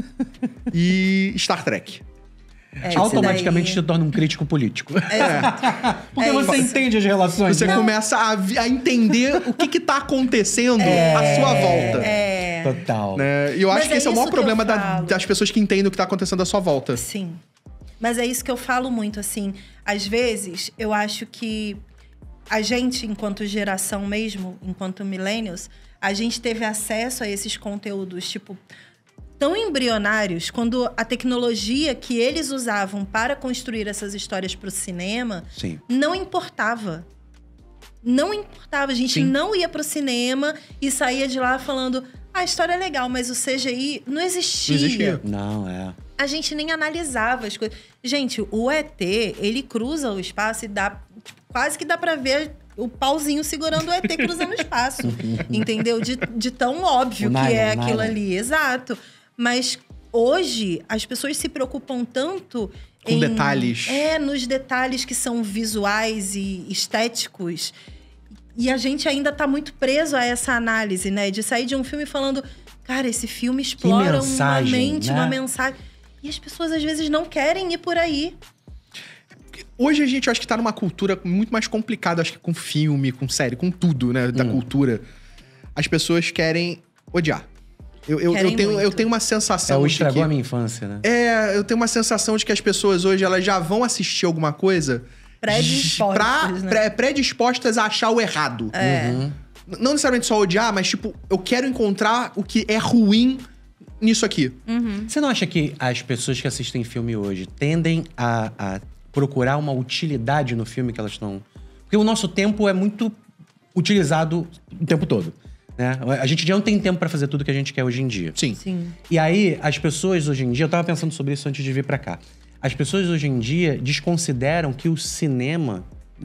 e Star Trek. É, automaticamente daí... se torna um crítico político. É. Porque é você isso. entende as relações. Você né? começa a, a entender o que que tá acontecendo é, à sua volta. É. Total. Né? E eu Mas acho que é esse é o maior isso que problema eu da, falo. das pessoas que entendem o que tá acontecendo à sua volta. Sim. Mas é isso que eu falo muito, assim. Às vezes, eu acho que a gente, enquanto geração mesmo, enquanto millennials, a gente teve acesso a esses conteúdos, tipo... tão embrionários, quando a tecnologia que eles usavam para construir essas histórias para o cinema Sim. não importava. Não importava. A gente Sim. não ia para o cinema e saía de lá falando ah, a história é legal, mas o C G I não existia. Não existia. Não, é. A gente nem analisava as coisas. Gente, o E T, ele cruza o espaço e dá... Tipo, quase que dá para ver... o pauzinho segurando o E T cruzando o espaço. Entendeu? De, de tão óbvio O que nylon, é aquilo nylon. ali. Exato. Mas hoje, as pessoas se preocupam tanto Com em, detalhes. É, nos detalhes que são visuais e estéticos. E a gente ainda tá muito preso a essa análise, né? De sair de um filme falando... Cara, esse filme explora mensagem, uma mente, né? uma mensagem. E as pessoas, às vezes, não querem ir por aí. Hoje a gente, eu acho que tá numa cultura muito mais complicada, acho que com filme, com série, com tudo, né? Da Hum. cultura. As pessoas querem odiar. Eu, eu, Querem eu, tenho, muito. eu tenho uma É sensação o de estragou que... a minha infância, né? É, eu tenho uma sensação de que as pessoas hoje, elas já vão assistir alguma coisa... Predispostas, pra- né? pré- predispostas a achar o errado. É. Uhum. Não necessariamente só odiar, mas tipo, eu quero encontrar o que é ruim nisso aqui. Você não acha que as pessoas que assistem filme hoje tendem a, a procurar uma utilidade no filme que elas estão... Porque o nosso tempo é muito utilizado o tempo todo, né? A gente já não tem tempo pra fazer tudo que a gente quer hoje em dia. Sim. Sim. E aí, as pessoas hoje em dia... Eu tava pensando sobre isso antes de vir pra cá. As pessoas hoje em dia desconsideram que o cinema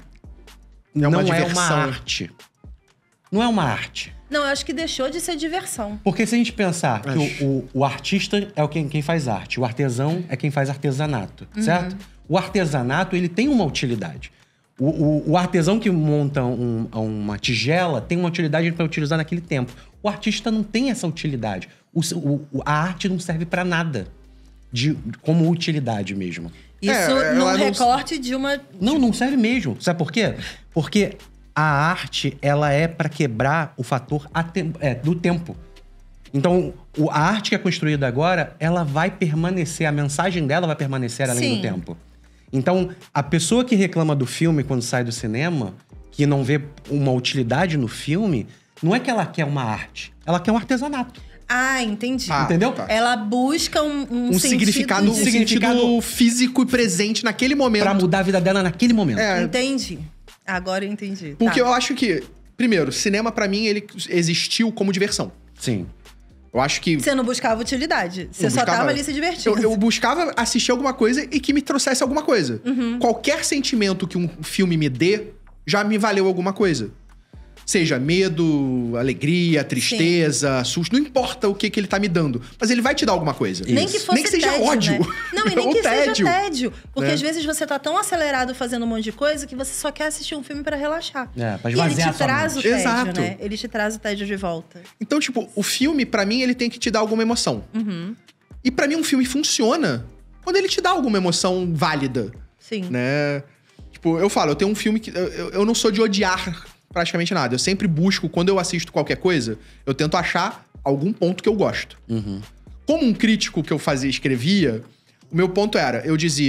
É uma não é uma diversão. arte. Não é uma arte. Não, eu acho que deixou de ser diversão. Porque se a gente pensar Acho. que o, o, o artista é o quem, quem faz arte, o artesão é quem faz artesanato, certo? O artesanato, ele tem uma utilidade. O, o, o artesão que monta um- uma tigela tem uma utilidade para utilizar naquele tempo. O artista não tem essa utilidade. O, o- a arte não serve para nada de, como utilidade mesmo. Isso É, num ela não- recorte de uma... Não, não serve mesmo. Sabe por quê? Porque a arte, ela é para quebrar o fator atem- é, do tempo. Então, o- a arte que é construída agora, ela vai permanecer, a mensagem dela vai permanecer além Sim. do tempo. Então, a pessoa que reclama do filme quando sai do cinema, que não vê uma utilidade no filme, não é que ela quer uma arte, ela quer um artesanato. Ah, entendi. Ah, Entendeu? tá. Ela busca um, um, Um sentido significado, de... um significado físico e presente naquele momento. Pra mudar a vida dela naquele momento. É, Entendi. Agora eu entendi. porque Tá. eu acho que, primeiro, cinema pra mim, ele existiu como diversão. Sim. Eu acho que... Você não buscava utilidade. Você Eu só buscava- tava ali se divertindo. Eu, eu buscava assistir alguma coisa e que me trouxesse alguma coisa. Uhum. Qualquer sentimento que um filme me dê, já me valeu alguma coisa. Seja medo, alegria, tristeza, susto, não importa o que, que ele tá me dando. Mas ele vai te dar alguma coisa. Nem Isso. que fosse Nem que seja tédio, ódio. né? Não, e nem Ou que tédio, seja tédio. Porque né? às vezes você tá tão acelerado fazendo um monte de coisa que você só quer assistir um filme pra relaxar. É, pra E ele esvaziar te a sua traz o mente. tédio, Exato. né? Ele te traz o tédio de volta. Então, tipo, o filme, pra mim, ele tem que te dar alguma emoção. Uhum. E pra mim, um filme funciona quando ele te dá alguma emoção válida, Sim. né? Tipo, eu falo, eu tenho um filme que... Eu, eu- eu não sou de odiar praticamente nada. Eu sempre busco, quando eu assisto qualquer coisa, eu tento achar algum ponto que eu gosto. Uhum. Como um crítico que eu fazia, escrevia, o meu ponto era, eu dizia...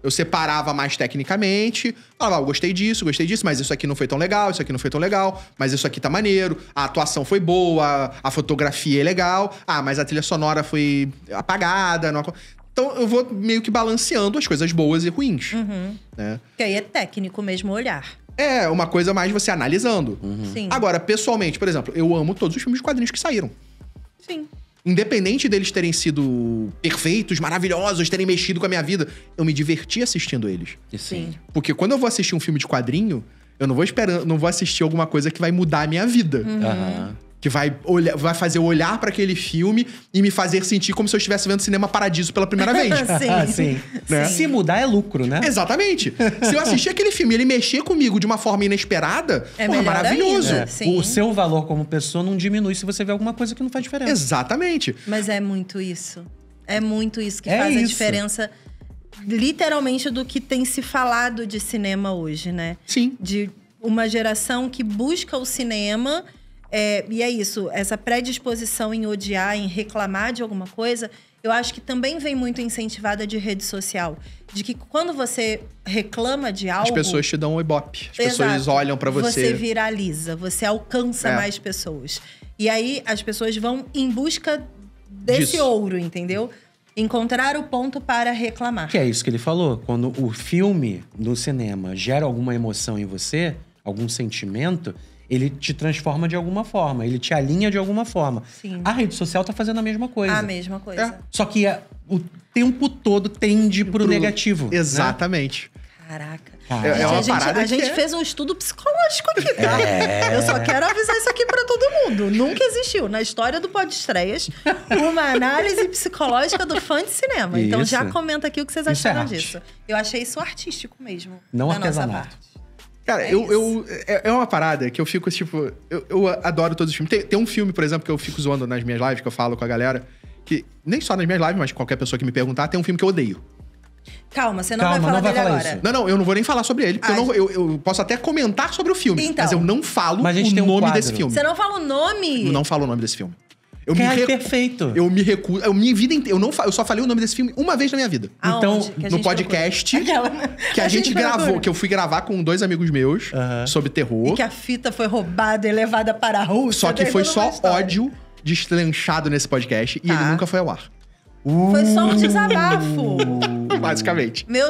Eu separava mais tecnicamente. Falava, ah, eu gostei disso, gostei disso, mas isso aqui não foi tão legal, isso aqui não foi tão legal, mas isso aqui tá maneiro. A atuação foi boa, a fotografia é legal. Ah, mas a trilha sonora foi apagada. Não... Então eu vou meio que balanceando as coisas boas e ruins. Uhum. Né? Que aí é técnico mesmo olhar. É, uma coisa mais você analisando. Uhum. Sim. Agora, pessoalmente, por exemplo, eu amo todos os filmes de quadrinhos que saíram. Sim. Independente deles terem sido perfeitos, maravilhosos, terem mexido com a minha vida, eu me diverti assistindo eles. Sim. Porque quando eu vou assistir um filme de quadrinho, eu não vou esperando, não vou assistir alguma coisa que vai mudar a minha vida. Aham. Que vai, olhar, vai fazer eu olhar pra aquele filme e me fazer sentir como se eu estivesse vendo Cinema Paradiso pela primeira vez. Sim. Sim. Né? Se mudar é lucro, né? Exatamente. Se eu assistir aquele filme e ele mexer comigo de uma forma inesperada, É porra, melhor maravilhoso. ainda. É. Sim. O seu valor como pessoa não diminui se você vê alguma coisa que não faz diferença. Exatamente. Mas é muito isso. É muito isso que É faz a isso. diferença, literalmente, do que tem se falado de cinema hoje, né? Sim. De uma geração que busca o cinema. É, e é isso, essa predisposição em odiar, em reclamar de alguma coisa, eu acho que também vem muito incentivada de rede social. De que quando você reclama de algo... As pessoas te dão um ibope. As Exato. pessoas olham pra você. Você viraliza, você alcança É. mais pessoas. E aí as pessoas vão em busca desse Disso. ouro, entendeu? Encontrar o ponto para reclamar. Que é isso que ele falou. Quando o filme no cinema gera alguma emoção em você, algum sentimento, ele te transforma de alguma forma, ele te alinha de alguma forma. Sim. A rede social tá fazendo a mesma coisa. A mesma coisa. É. Só que a- o tempo todo tende pro, Pro- negativo. né? Exatamente. Caraca. Cara, É- é Gente, uma a gente, parada a que gente é- fez um estudo psicológico aqui, tá? É. Eu só quero avisar isso aqui pra todo mundo. Nunca existiu na história do Pod-Estreias uma análise psicológica do fã de cinema. Então Isso. já comenta aqui o que vocês Isso é acharam arte. disso. Eu achei isso artístico mesmo. Não da nossa artesanato. parte. Cara, É eu, isso. eu. É é uma parada que eu fico, tipo. Eu, eu adoro todos os filmes. Tem, tem um filme, por exemplo, que eu fico zoando nas minhas lives, que eu falo com a galera, que nem só nas minhas lives, mas qualquer pessoa que me perguntar, tem um filme que eu odeio. Calma, você não Calma, vai falar não vai dele falar agora. isso. Não, não, eu não vou nem falar sobre ele, porque Ah, eu, não, eu, eu posso até comentar sobre o filme, Então. mas eu não falo Mas a gente o tem um nome quadro. desse filme. Você não fala o nome? Eu não falo o nome desse filme. Eu Que me é recu- perfeito. Eu me recuso. Eu, minha vida inteira. Eu, não fa- eu só falei o nome desse filme uma vez na minha vida. Aonde Então, que a no gente podcast procura? Aquela- que a, gente, gravou, procura. que eu fui gravar com dois amigos meus Aham. sobre terror. E que a fita foi roubada e levada para a Rússia. Só que tem foi toda só uma história. ódio destranchado nesse podcast e Tá. ele nunca foi ao ar. Foi só um desabafo. Basicamente. Meu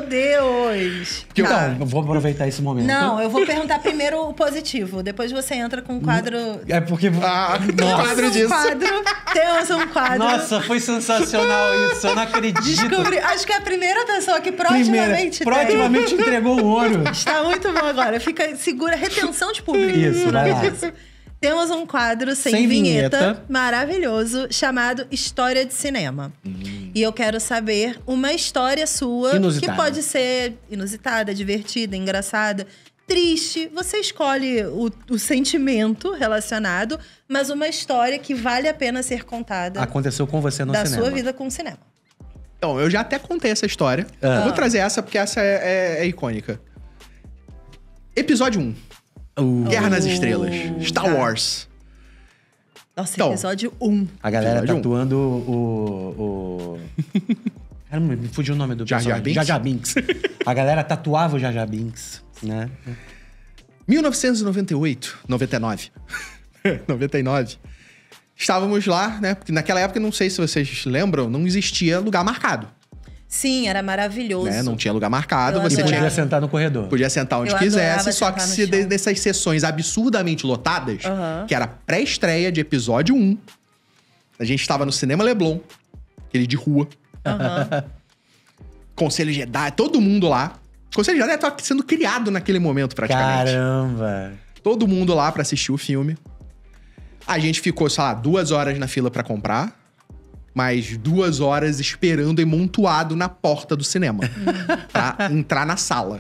Deus. Porque eu- Tá. Então, eu vou aproveitar esse momento. Não, eu vou perguntar primeiro o positivo. Depois você entra com o quadro... É porque. Ah, Nossa. quadro um disso. quadro. Temos um quadro. Nossa, foi sensacional isso. Eu não acredito. Descobri. Acho que é a primeira pessoa que Primeira, proativamente tem. proativamente entregou o ouro. Está muito bom agora. Fica segura. Retenção de público. Isso, vai lá. Temos um quadro sem, Sem vinheta, vinheta. maravilhoso, chamado História de Cinema. E eu quero saber uma história sua Inusitada. que pode ser inusitada, divertida, engraçada, triste. Você escolhe o, o sentimento relacionado, mas uma história que vale a pena ser contada Aconteceu com você no da cinema. sua vida com o cinema. Então, eu já até contei essa história. Ah. Eu vou trazer essa porque essa é, é- é icônica. Episódio um. Uh, Guerra nas Oh, Estrelas. Star tá. Wars. Nossa, Então. episódio um. a galera Episódio um. tatuando o. o... Caramba, me fugiu o nome do Jar Jar personagem. Binks? Jar Jar Binks. A galera tatuava o Jar Jar Binks, né? mil novecentos e noventa e oito, noventa e nove. noventa e nove. Estávamos lá, né? Porque naquela época, não sei se vocês lembram, não existia lugar marcado. Sim, era maravilhoso. Né? Não tinha lugar marcado, Eu você Você adorava. tinha podia sentar no corredor. Podia sentar onde Eu quisesse, adorava só que sentar no se de- chão. dessas sessões absurdamente lotadas, Aham. que era pré-estreia de episódio um, a gente estava no Cinema Leblon, aquele de rua, Aham. Conselho Jedi, todo mundo lá. Conselho Jedi estava sendo criado naquele momento, praticamente. Caramba. Todo mundo lá pra assistir o filme. A gente ficou, sei lá, duas horas na fila pra comprar, mais duas horas esperando emontoado na porta do cinema pra entrar na sala.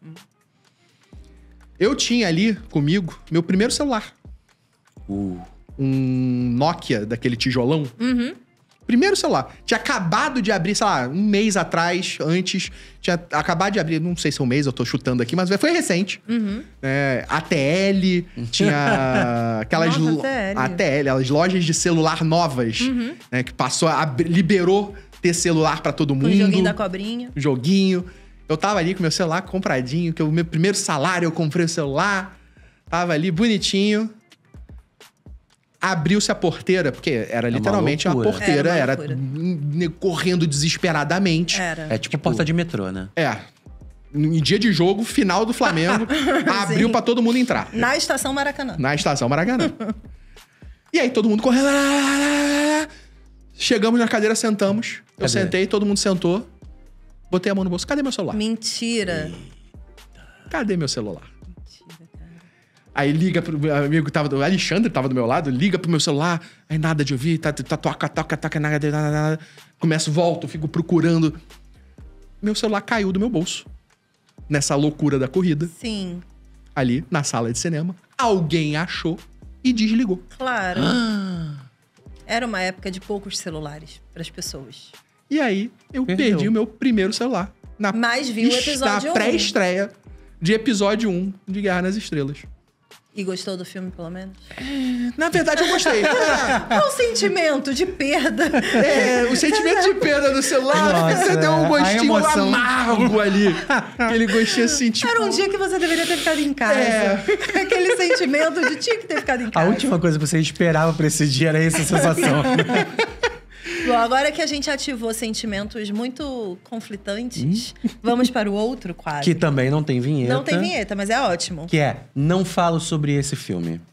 Eu tinha ali comigo meu primeiro celular. Uh. Um Nokia daquele tijolão. Uhum. Primeiro celular. Tinha acabado de abrir, sei lá, um mês atrás, antes. Tinha acabado de abrir, não sei se é um mês, eu tô chutando aqui, mas foi recente. Uhum. É, A T L, tinha aquelas... Nossa, lo- A T L. A T L, as lojas de celular novas, Uhum. né, que passou, a, abri- liberou ter celular pra todo Com mundo. o joguinho da cobrinha. Joguinho. Eu tava ali com meu celular compradinho, que o meu primeiro salário eu comprei o celular. Tava ali bonitinho. Abriu-se a porteira, porque era literalmente uma loucura. porteira, Era era, uma n- correndo desesperadamente. Era. É tipo porta de metrô, né? É. Em dia de jogo, final do Flamengo, abriu pra todo mundo entrar. Na estação Maracanã. Na estação Maracanã. E aí todo mundo correndo. Chegamos na cadeira, sentamos. Eu Cadê? sentei, todo mundo sentou. Botei a mão no bolso. Cadê meu celular? Mentira. Cadê meu celular? Mentira, cara. Aí liga pro meu amigo que tava do... Alexandre tava do meu lado, liga pro meu celular. Aí nada de ouvir, tá, tá, toca, toca, toca, nada, nada, nada. Começo, volto, fico procurando. Meu celular caiu do meu bolso. Nessa loucura da corrida, Sim, ali na sala de cinema. Alguém achou e desligou. claro. Era uma época de poucos celulares pras pessoas. E aí, eu Perdeu. perdi o meu primeiro celular. Na, Mas viu o episódio Na um. pré-estreia de episódio um de Guerra nas Estrelas. E gostou do filme, pelo menos? Na verdade, eu gostei. Qual o sentimento de perda? É, o sentimento de perda do celular, Nossa, você deu um a gostinho emoção. amargo ali. Aquele gostinho assim, tipo... Era um dia que você deveria ter ficado em casa. É. Aquele sentimento de tinha que ter ficado em A casa. última coisa que você esperava pra esse dia era essa sensação. Bom, agora que a gente ativou sentimentos muito conflitantes, vamos para o outro quadro. Que também não tem vinheta. Não tem vinheta, mas é ótimo. Que é, não falo sobre esse filme.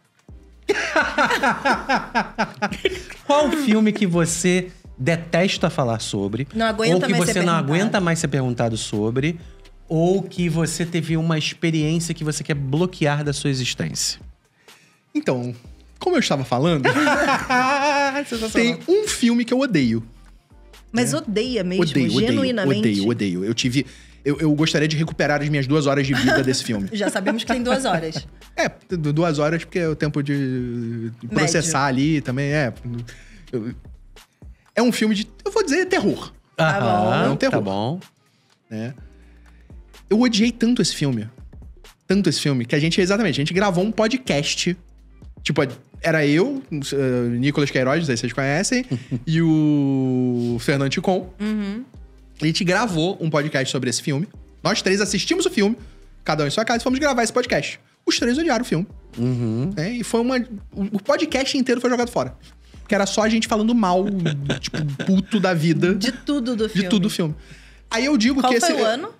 Qual o filme que você detesta falar sobre? Não aguenta ou que mais você ser não perguntado. aguenta mais ser perguntado sobre? Ou que você teve uma experiência que você quer bloquear da sua existência? Então, como eu estava falando, tem um filme que eu odeio. Mas odeia mesmo, Odeio, odeio, genuinamente. odeio, odeio. Eu tive... Eu, eu gostaria de recuperar as minhas duas horas de vida desse filme. Já sabemos que tem duas horas. É, du- duas horas porque é o tempo de de processar ali também, é. Eu- É um filme de... Eu vou dizer terror, Tá bom. Aham, É um terror. Tá bom. né? Eu odiei tanto esse filme. Tanto esse filme, que a gente, exatamente, a gente gravou um podcast. Tipo, era eu, uh, Nicolas Queiroz, não sei se vocês conhecem, e o Fernando Ticon. Uhum. A gente gravou um podcast sobre esse filme. Nós três assistimos o filme, cada um em sua casa, e fomos gravar esse podcast. Os três odiaram o filme. Uhum. Né? E foi uma... O podcast inteiro foi jogado fora. Porque era só a gente falando mal, tipo, puto da vida. De tudo do filme. De tudo do filme. Aí eu digo Qual que foi esse... o ano?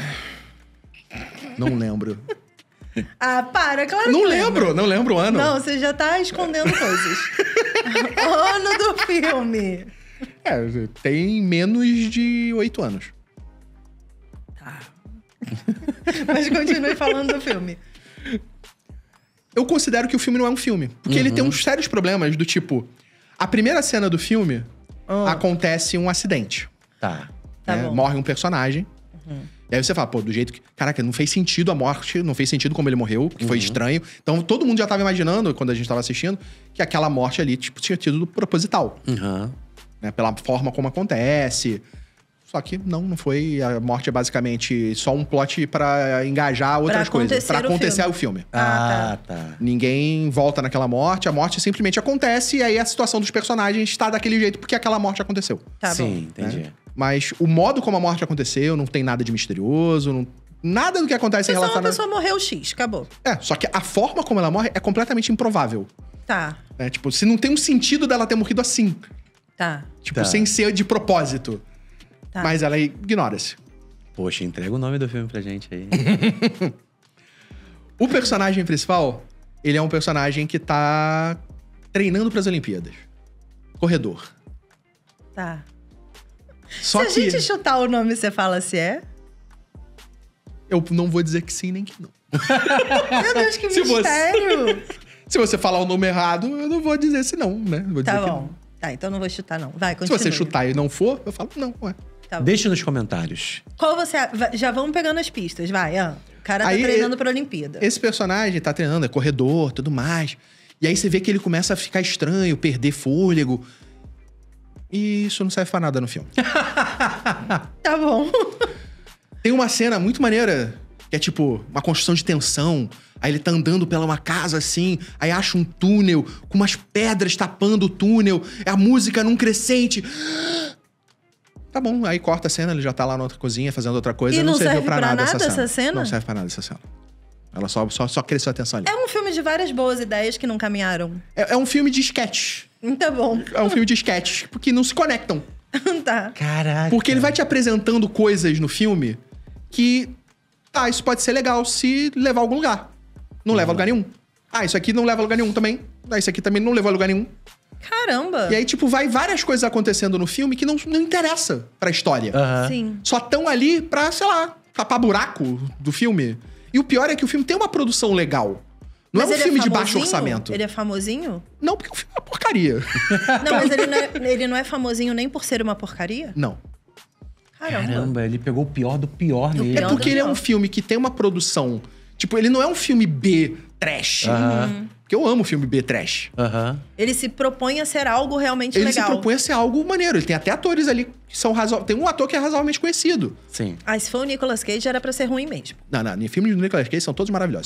Não lembro. Ah, para, claro Não que lembro, não lembro o ano. Não, você já tá escondendo coisas. O ano do filme. É, tem menos de oito anos. Tá. Mas continue falando do filme. Eu considero que o filme não é um filme. Porque ele tem uns sérios problemas do tipo... A primeira cena do filme, Ah. acontece um acidente. Tá. Tá né? bom. Morre um personagem. E aí você fala, pô, do jeito que... Caraca, não fez sentido a morte, não fez sentido como ele morreu, porque foi estranho. Então todo mundo já tava imaginando, quando a gente tava assistindo, que aquela morte ali, tipo, tinha tido proposital. Uhum. Né? Pela forma como acontece. Só que não, não foi. A morte é basicamente só um plot pra engajar outras Pra coisas. Pra acontecer acontecer o o filme. Ah, Ah, tá. Ninguém volta naquela morte, a morte simplesmente acontece e aí a situação dos personagens está daquele jeito porque aquela morte aconteceu. Tá Sim, bom. entendi. Mas o modo como a morte aconteceu não tem nada de misterioso, não- nada do que acontece em Só uma relação a... pessoa morreu X, acabou. É, só que a forma como ela morre é completamente improvável. Tá, Né? Tipo, se não tem um sentido dela ter morrido assim. tá, Tipo, Tá. sem ser de propósito. tá. Mas ela ignora-se. Poxa, entrega o nome do filme pra gente aí. O personagem principal, ele é um personagem que tá treinando pras Olimpíadas. Corredor. Tá. Só Se que a gente chutar o nome, você fala se é? eu não vou dizer que sim nem que não. Meu Deus, que Se você- mistério! Se você falar o nome errado, eu não vou dizer se não, né? Vou dizer Tá que bom. não. Tá, então não vou chutar, não. Vai, Se continua. você chutar e não for, eu falo não, ué. Tá bom. Deixa nos comentários. Qual você... vai- Já vamos pegando as pistas, vai. Ah, o cara tá Aí, treinando pra Olimpíada. Esse personagem tá treinando, é corredor, tudo mais. E aí você vê que ele começa a ficar estranho, perder fôlego. E isso não serve pra nada no filme. Tá bom. Tem uma cena muito maneira, que é tipo uma construção de tensão. Aí ele tá andando pela uma casa assim, aí acha um túnel com umas pedras tapando o túnel. É a música num crescente. Tá bom, aí corta a cena, ele já tá lá na outra cozinha fazendo outra coisa. E não serviu serve pra pra nada, nada essa, cena. essa cena? Não serve pra nada essa cena. Ela só, só, só cresceu a atenção ali. É um filme de várias boas ideias que não caminharam. É, é um filme de sketch. Tá bom. É um filme de sketch, porque não se conectam. Tá. Caraca. Porque ele vai te apresentando coisas no filme que... Tá, isso pode ser legal se levar a algum lugar. Não leva a lugar nenhum. Ah, isso aqui não leva a lugar nenhum também. Ah, isso aqui também não levou a lugar nenhum. Caramba. E aí, tipo, vai várias coisas acontecendo no filme que não, não interessa pra história. Aham. Sim. Só tão ali pra, sei lá, tapar buraco do filme. E o pior é que o filme tem uma produção legal. Não Mas é um ele filme de famosinho? baixo orçamento. Ele é famosinho? Não, porque o filme é uma porcaria. Não, mas ele não, é, ele não é famosinho nem por ser uma porcaria? Não. Caramba. Caramba, ele pegou o pior do pior Do mesmo. É pior porque do ele é pior. um filme que tem uma produção... Tipo, ele não é um filme B trash. Aham. Porque eu amo filme B trash. Aham. Ele se propõe a ser algo realmente Ele legal. se propõe a ser algo maneiro. Ele tem até atores ali que são razoáveis. Tem um ator que é razoavelmente conhecido. Sim. Ah, se for o Nicolas Cage, era pra ser ruim mesmo. Não, não. Filmes do Nicolas Cage são todos maravilhosos.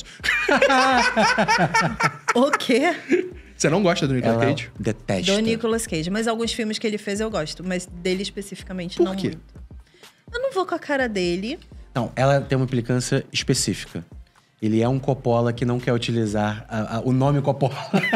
O quê? Você não gosta do Nicolas Ela Cage? detesta. Do Nicolas Cage. Mas alguns filmes que ele fez eu gosto. Mas dele especificamente Por não quê? muito. Eu não vou com a cara dele. Não, ela tem uma implicância específica. Ele é um Coppola que não quer utilizar a- a- o nome Coppola.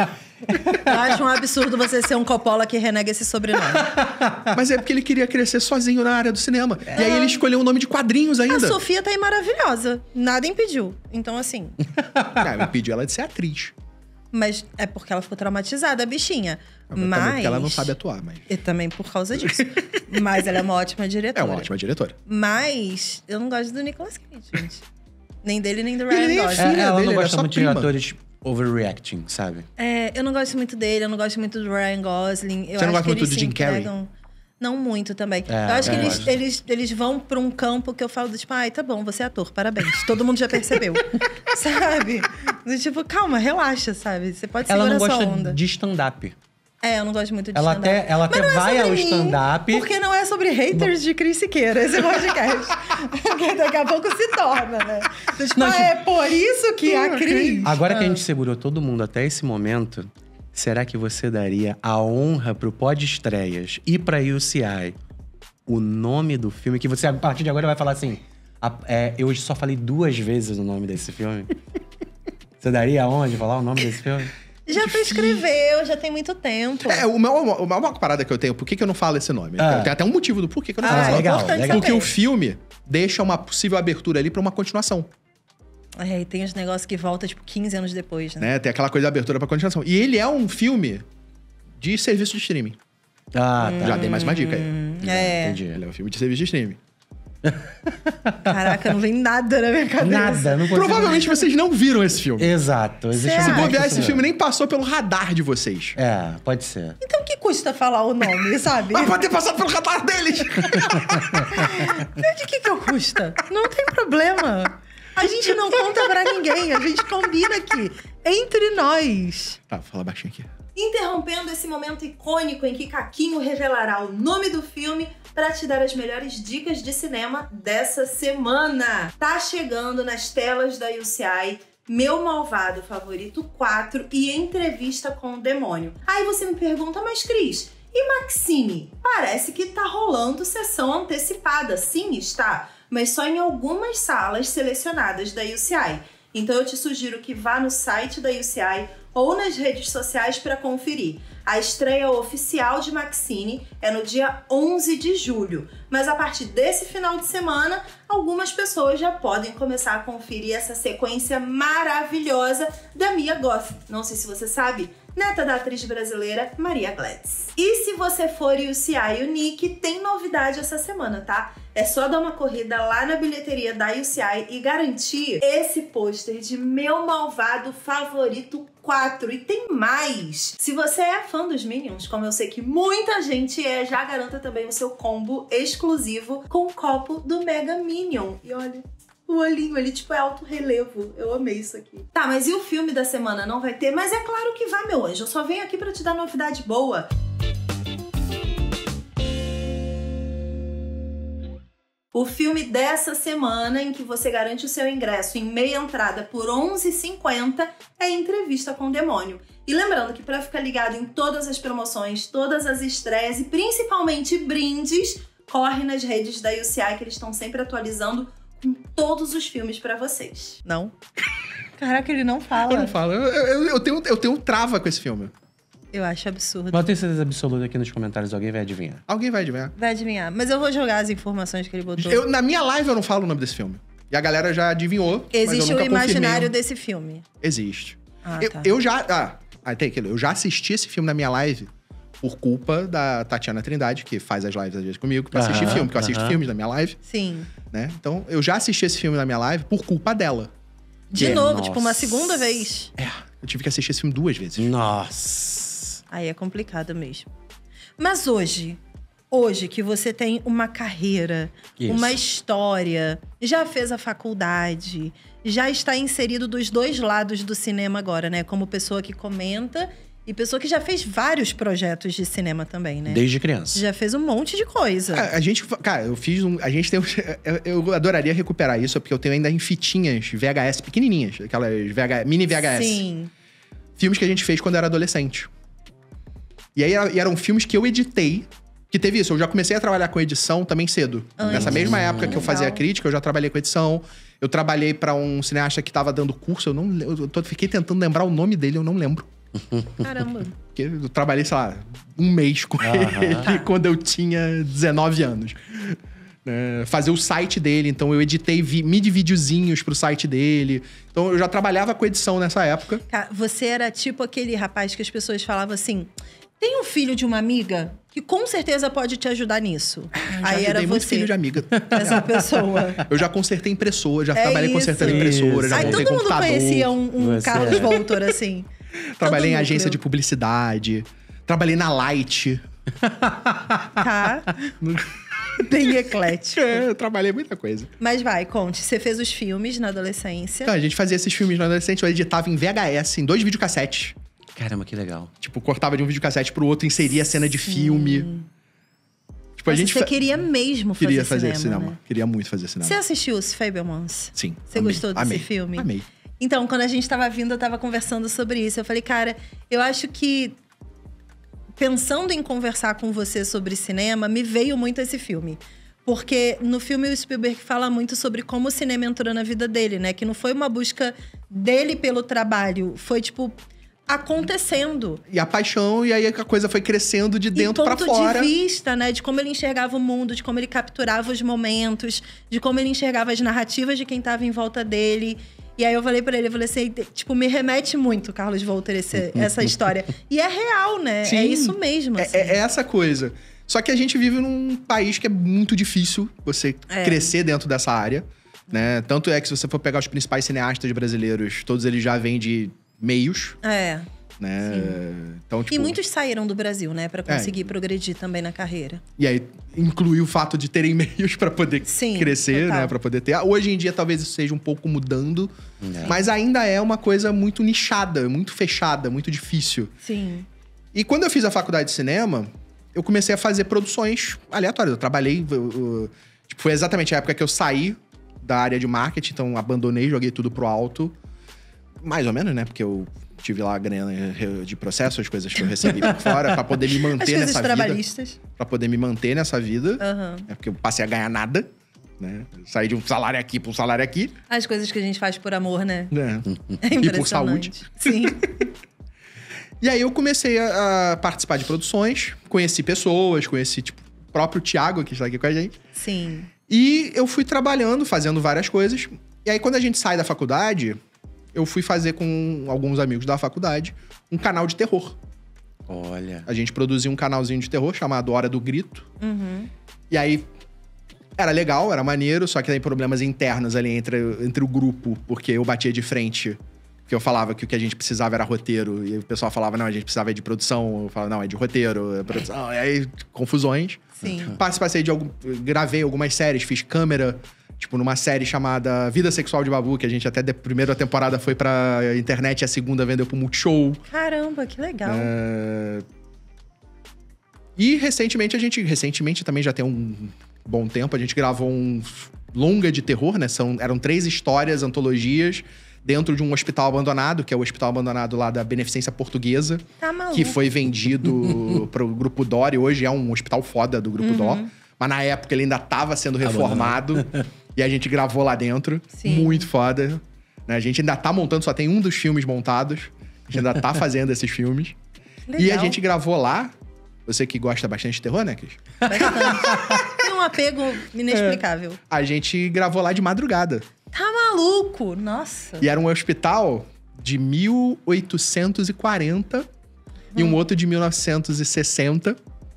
Eu acho um absurdo você ser um Coppola que renega esse sobrenome. Mas é porque ele queria crescer sozinho na área do cinema. E aí ele escolheu um nome de quadrinhos A ainda. Sofia tá aí maravilhosa. Nada impediu. Então, assim... Ah, eu pedi ela de ser atriz. Mas é porque ela ficou traumatizada, a bichinha. Também Mas... porque ela não sabe atuar, mas... E também por causa disso. Mas ela é uma ótima É diretora. uma ótima diretora. Mas eu não gosto do Nicolas Cage, gente. Nem dele, nem do Ele Ryan nem é Gosling. filho. É, ela dele, não ele é gosta só muito prima. de atores overreacting, sabe? É, eu não gosto muito dele, eu não gosto muito do Ryan Gosling. Eu Você não acho gosta que muito eles do se Jim Carrey? entregam- Não muito também. É, eu acho que eu eles, gosto. eles, eles vão pra um campo que eu falo, do tipo, ai, tá bom, você é ator, parabéns. Todo mundo já percebeu. Sabe? Do tipo, calma, relaxa, sabe? Você pode Ela segurar não sua gosta onda. de stand-up. É, eu não gosto muito de Ela stand-up. até, ela Mas até não é vai sobre ao mim, stand-up. Porque não é sobre haters de Cris Siqueira, esse podcast. Porque daqui a pouco se torna, né? Então, tipo, Não, ah, tipo- é por isso que a Cris... Agora que a Ah. gente segurou todo mundo até esse momento, será que você daria a honra pro Pod Estreias e pra U C I o nome do filme? Que você, a partir de agora, vai falar assim... a- é, eu só falei duas vezes o nome desse filme. Você daria a honra de falar o nome desse filme? Já prescreveu, já tem muito tempo. É, o meu, o meu- uma parada que eu tenho, por que, que eu não falo esse nome? Ah. Tem até um motivo do porquê que eu não Ah, falo Ah, esse nome. legal, importante legal. Porque saber. o filme deixa uma possível abertura ali pra uma continuação, É, e tem os negócios que voltam, tipo, quinze anos depois, né? né? Tem aquela coisa de abertura pra continuação. E ele é um filme de serviço de streaming. Ah, tá. Já dei mais uma dica aí. É. Entendi. Ele é um filme de serviço de streaming. Caraca, não vem nada na minha cabeça. Nada, não consigo... Provavelmente vocês não viram esse filme. Exato. Existe Cê um Se acha? bobear, esse monte de filme nem passou pelo radar de vocês. É, pode ser. Então, o que custa falar o nome, sabe? Mas pode ter passado pelo radar deles! De que que custa? Não tem problema. A gente não conta pra ninguém, a gente combina aqui. Entre nós. Tá, fala baixinho aqui. Interrompendo esse momento icônico em que Caquinho revelará o nome do filme para te dar as melhores dicas de cinema dessa semana. Tá chegando nas telas da U C I Meu Malvado Favorito quatro e Entrevista com o Demônio. Aí você me pergunta, mas Cris, e Maxine? Parece que tá rolando sessão antecipada. Sim, está, mas só em algumas salas selecionadas da U C I. Então eu te sugiro que vá no site da U C I ou nas redes sociais para conferir. A estreia oficial de Maxine é no dia onze de julho, mas a partir desse final de semana, algumas pessoas já podem começar a conferir essa sequência maravilhosa da Mia Goth. Não sei se você sabe, neta da atriz brasileira Maria Gladys. E se você for U C I Unique, tem novidade essa semana, tá? É só dar uma corrida lá na bilheteria da U C I e garantir esse pôster de Meu Malvado Favorito quatro. E tem mais! Se você é fã dos Minions, como eu sei que muita gente é, já garanta também o seu combo exclusivo com o copo do Mega Minion. E olha... o olhinho, ele tipo é alto relevo. Eu amei isso aqui. Tá, mas e o filme da semana? Não vai ter? Mas é claro que vai, meu anjo. Eu só venho aqui pra te dar novidade boa. O filme dessa semana, em que você garante o seu ingresso em meia entrada por onze reais e cinquenta centavos, é Entrevista com o Demônio. E lembrando que para ficar ligado em todas as promoções, todas as estreias e principalmente brindes, corre nas redes da U C I, que eles estão sempre atualizando com todos os filmes pra vocês. Não? Caraca, ele não fala. Eu não falo. Eu, eu, eu, tenho, eu tenho trava com esse filme. Eu acho absurdo. Mas eu tenho certeza absoluta aqui nos comentários, alguém vai adivinhar. Alguém vai adivinhar. Vai adivinhar. Mas eu vou jogar as informações que ele botou. Eu, na minha live eu não falo o nome desse filme. E a galera já adivinhou. mas eu Existe o nunca imaginário confirmei. desse filme. Existe. Ah, eu, tá. eu já. Ah, aí tem aquilo. Eu já assisti esse filme na minha live por culpa da Tatiana Trindade, que faz as lives às vezes comigo, pra assistir Aham, filme, porque eu assisto aham. filmes na minha live, Sim. né? Então, eu já assisti esse filme na minha live por culpa dela. De Que- novo, nossa. tipo, uma segunda vez. É, eu tive que assistir esse filme duas vezes. Nossa. Aí é complicado mesmo. Mas hoje, hoje que você tem uma carreira, Isso. uma história, já fez a faculdade, já está inserido dos dois lados do cinema agora, né? Como pessoa que comenta e pessoa que já fez vários projetos de cinema também, né? Desde criança. Já fez um monte de coisa. A, a gente, cara, eu fiz um. A gente tem. um- eu, eu adoraria recuperar isso, porque eu tenho ainda em fitinhas V H S pequenininhas, aquelas V H, mini V H S. Sim. Filmes que a gente fez quando eu era adolescente. E aí era- e eram filmes que eu editei. Que teve isso, eu já comecei a trabalhar com edição também cedo. Antes. Nessa mesma época que eu fazia Legal. crítica, eu já trabalhei com edição. Eu trabalhei pra um cineasta que tava dando curso, eu não le- eu tô- fiquei tentando lembrar o nome dele, eu não lembro. Caramba. Porque eu trabalhei, sei lá, um mês com Aham. ele quando eu tinha dezenove anos. É, fazer o site dele, então eu editei vi- midi videozinhos pro site dele. Então eu já trabalhava com edição nessa época. Cara, você era tipo aquele rapaz que as pessoas falavam assim: tem um filho de uma amiga que com certeza pode te ajudar nisso. Já Aí era ajudei muito você, filho de amiga. essa pessoa. Eu já consertei impressora, já É trabalhei isso. consertando impressora, já Aí montei todo mundo computador. conhecia um, um Você Carlos é. Voltor, assim. Trabalhei em Todo agência de núcleo. publicidade. Trabalhei na Light. Tá. Bem eclético. É, eu trabalhei muita coisa. Mas vai, conte. Você fez os filmes na adolescência. Então, a gente fazia esses filmes na adolescente, eu editava em V H S, em dois videocassetes. Caramba, que legal. Tipo, cortava de um videocassete pro outro, inseria a cena de filme. Tipo, a Mas gente você fa- queria mesmo fazer queria fazer cinema, cinema. né? Queria muito fazer cinema. Você assistiu os Fabelmans? Sim. Você amei, gostou desse amei, filme? Amei. Então, quando a gente tava vindo, eu tava conversando sobre isso. Eu falei, cara, eu acho que pensando em conversar com você sobre cinema, me veio muito esse filme. Porque no filme o Spielberg fala muito sobre como o cinema entrou na vida dele, né? Que não foi uma busca dele pelo trabalho, foi tipo acontecendo. E a paixão, e aí a coisa foi crescendo de dentro e pra ponto fora. de vista, né? De como ele enxergava o mundo, de como ele capturava os momentos, de como ele enxergava as narrativas de quem estava em volta dele. E aí eu falei pra ele, eu falei assim, tipo, me remete muito, Carlos Voltor, esse, essa história. E é real, né? Sim. É isso mesmo, É, assim. é essa coisa. Só que a gente vive num país que é muito difícil você É. crescer dentro dessa área, né? Tanto é que se você for pegar os principais cineastas brasileiros, todos eles já vêm de meios, É. né? Então, tipo, E muitos saíram do Brasil, né? Pra conseguir progredir também na carreira. E aí inclui o fato de terem meios pra poder Sim, crescer, total. né? Pra poder ter. Hoje em dia talvez isso seja um pouco mudando, É. mas ainda é uma coisa muito nichada, muito fechada, muito difícil. Sim. E quando eu fiz a faculdade de cinema, eu comecei a fazer produções aleatórias. Eu trabalhei. eu- eu- tipo, foi exatamente a época que eu saí da área de marketing, então abandonei, joguei tudo pro alto. Mais ou menos, né? Porque eu tive lá a grana de processo, as coisas que eu recebi por fora, pra poder me As manter coisas nessa vida. trabalhistas. Pra poder me manter nessa vida. Aham. É porque eu passei a ganhar nada, né? Saí de um salário aqui pra um salário aqui. As coisas que a gente faz por amor, né? Né? É E impressionante. por saúde. Sim. E aí eu comecei a, a participar de produções, conheci pessoas, conheci, tipo, o próprio Thiago, que está aqui com a gente. Sim. E eu fui trabalhando, fazendo várias coisas. E aí, quando a gente sai da faculdade, eu fui fazer com alguns amigos da faculdade um canal de terror. Olha. A gente produziu um canalzinho de terror chamado Hora do Grito. Uhum. E aí, era legal, era maneiro, só que tem problemas internos ali entre, entre o grupo, porque eu batia de frente. Porque eu falava que o que a gente precisava era roteiro, e o pessoal falava, não, a gente precisava de produção. Eu falava, não, é de roteiro, é produção. E aí, confusões. Sim. Participei de algum... Gravei algumas séries, fiz câmera. Tipo, numa série chamada Vida Sexual de Babu, que a gente até... A primeira temporada foi pra internet e a segunda vendeu pro Multishow. Caramba, que legal. É... E recentemente a gente... Recentemente também já tem um bom tempo. A gente gravou um longa de terror, né? São, eram três histórias, antologias, dentro de um hospital abandonado, que é o hospital abandonado lá da Beneficência Portuguesa. Tá maluco. Que foi vendido pro Grupo Dó, e hoje é um hospital foda do Grupo Uhum. Dó. Mas na época ele ainda tava sendo reformado. E a gente gravou lá dentro. Sim. Muito foda. Né? A gente ainda tá montando, só tem um dos filmes montados. A gente ainda tá fazendo esses filmes. Legal. E a gente gravou lá. Você que gosta bastante de terror, né, Cris? Bastante. Tem um apego inexplicável. É. A gente gravou lá de madrugada. Tá maluco? Nossa. E era um hospital de mil oitocentos e quarenta hum. e um outro de mil novecentos e sessenta.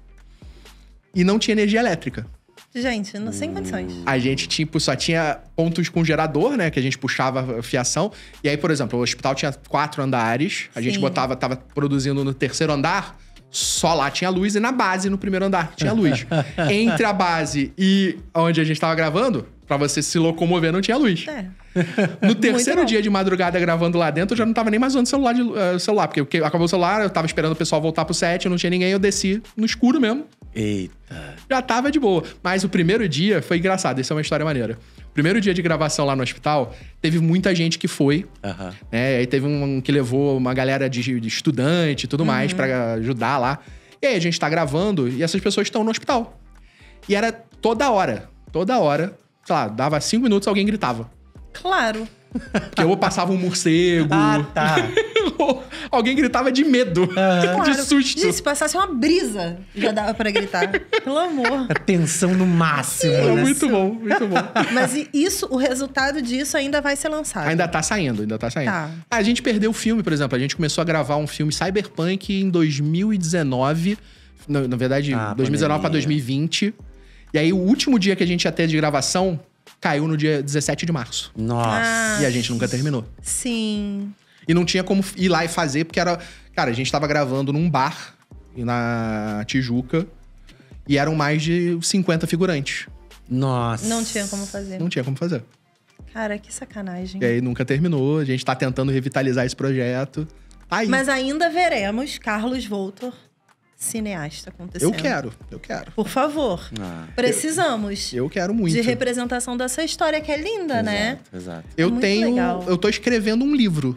E não tinha energia elétrica. Gente, não sem condições. A gente, tipo, só tinha pontos com gerador, né? Que a gente puxava a fiação. E aí, por exemplo, o hospital tinha quatro andares. A Sim. gente botava, tava produzindo no terceiro andar. Só lá tinha luz. E na base, no primeiro andar, tinha luz. Entre a base e onde a gente tava gravando, pra você se locomover, não tinha luz. É. No terceiro dia de madrugada gravando lá dentro, eu já não tava nem mais usando celular, de, uh, celular. Porque, porque acabou o celular, eu tava esperando o pessoal voltar pro set, não tinha ninguém, eu desci no escuro mesmo. Eita. Já tava de boa. Mas o primeiro dia foi engraçado, isso é uma história maneira. O primeiro dia de gravação lá no hospital, teve muita gente que foi. Uhum. Né? Aí teve um que levou uma galera de, de estudante e tudo uhum. mais pra ajudar lá. E aí a gente tá gravando e essas pessoas estão no hospital. E era toda hora, toda hora, sei lá, dava cinco minutos alguém gritava. Claro. Porque ou passava um morcego. Ah, tá. Ou alguém gritava de medo, claro. de susto. Gente, se passasse uma brisa, já dava pra gritar. Pelo amor. A tensão no máximo, é né? Muito bom, muito bom. Mas isso, o resultado disso ainda vai ser lançado. Ainda tá saindo, ainda tá saindo. Tá. Ah, a gente perdeu o filme, por exemplo. A gente começou a gravar um filme Cyberpunk em dois mil e dezenove. Na, na verdade, ah, dois mil e dezenove pra dois mil e vinte. E aí, o último dia que a gente ia ter de gravação caiu no dia dezessete de março. Nossa. Ah, e a gente nunca terminou. Sim. E não tinha como ir lá e fazer, porque era... Cara, a gente tava gravando num bar na Tijuca e eram mais de cinquenta figurantes. Nossa. Não tinha como fazer. Não tinha como fazer. Cara, que sacanagem. E aí nunca terminou. A gente tá tentando revitalizar esse projeto. Tá aí. Mas ainda veremos Carlos Voltor, cineasta, acontecendo. Eu quero, eu quero. Por favor. Ah. Precisamos. Eu quero muito. De representação dessa história que é linda, Exato, né? Exato. Eu Muito tenho... legal. Eu tô escrevendo um livro.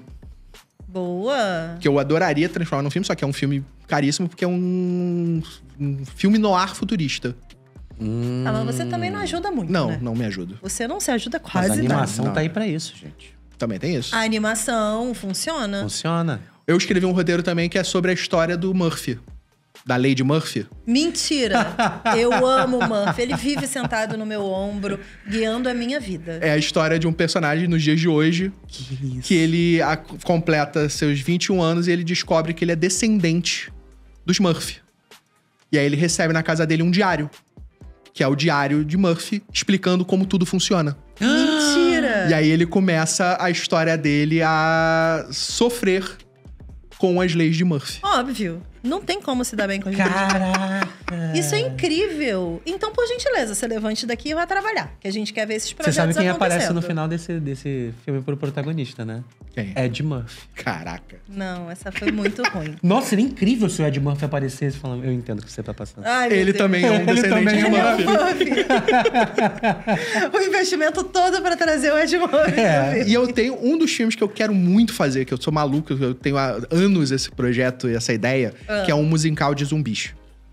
Boa. Que eu adoraria transformar num filme, só que é um filme caríssimo, porque é um, um filme noir futurista. Hum. Ah, mas você também não ajuda muito, Não, né? não me ajuda. Você não se ajuda Mas quase a animação nada. tá aí pra isso, gente. Também tem isso. A animação funciona. Funciona. Eu escrevi um roteiro também que é sobre a história do Murphy. Da Lady Murphy. Mentira! Eu amo o Murphy. Ele vive sentado no meu ombro, guiando a minha vida. É a história de um personagem nos dias de hoje. Que isso. Que ele a- completa seus vinte e um anos e ele descobre que ele é descendente dos Murphy. E aí ele recebe na casa dele um diário. Que é o diário de Murphy, explicando como tudo funciona. Mentira! E aí ele começa a história dele a sofrer com as leis de Murphy. Óbvio. Não tem como se dar bem com as leis. Caraca. Isso é incrível. Então, por gentileza, você levante daqui e vá trabalhar. Que a gente quer ver esses Você projetos sabe quem aparece acontecendo. no final desse, desse filme pro protagonista, né? Quem? Ed Murphy. Caraca. Não, essa foi muito ruim. Nossa, seria incrível se o Ed Murphy aparecesse falando... Eu entendo o que você tá passando. Ai, meu Ele Deus. também é um Ele descendente também de é um Murphy. O investimento todo pra trazer o Ed Murphy. É. E eu tenho um dos filmes que eu quero muito fazer, que eu sou maluco, eu tenho há anos esse projeto e essa ideia, Ah. que é um musical de zumbis.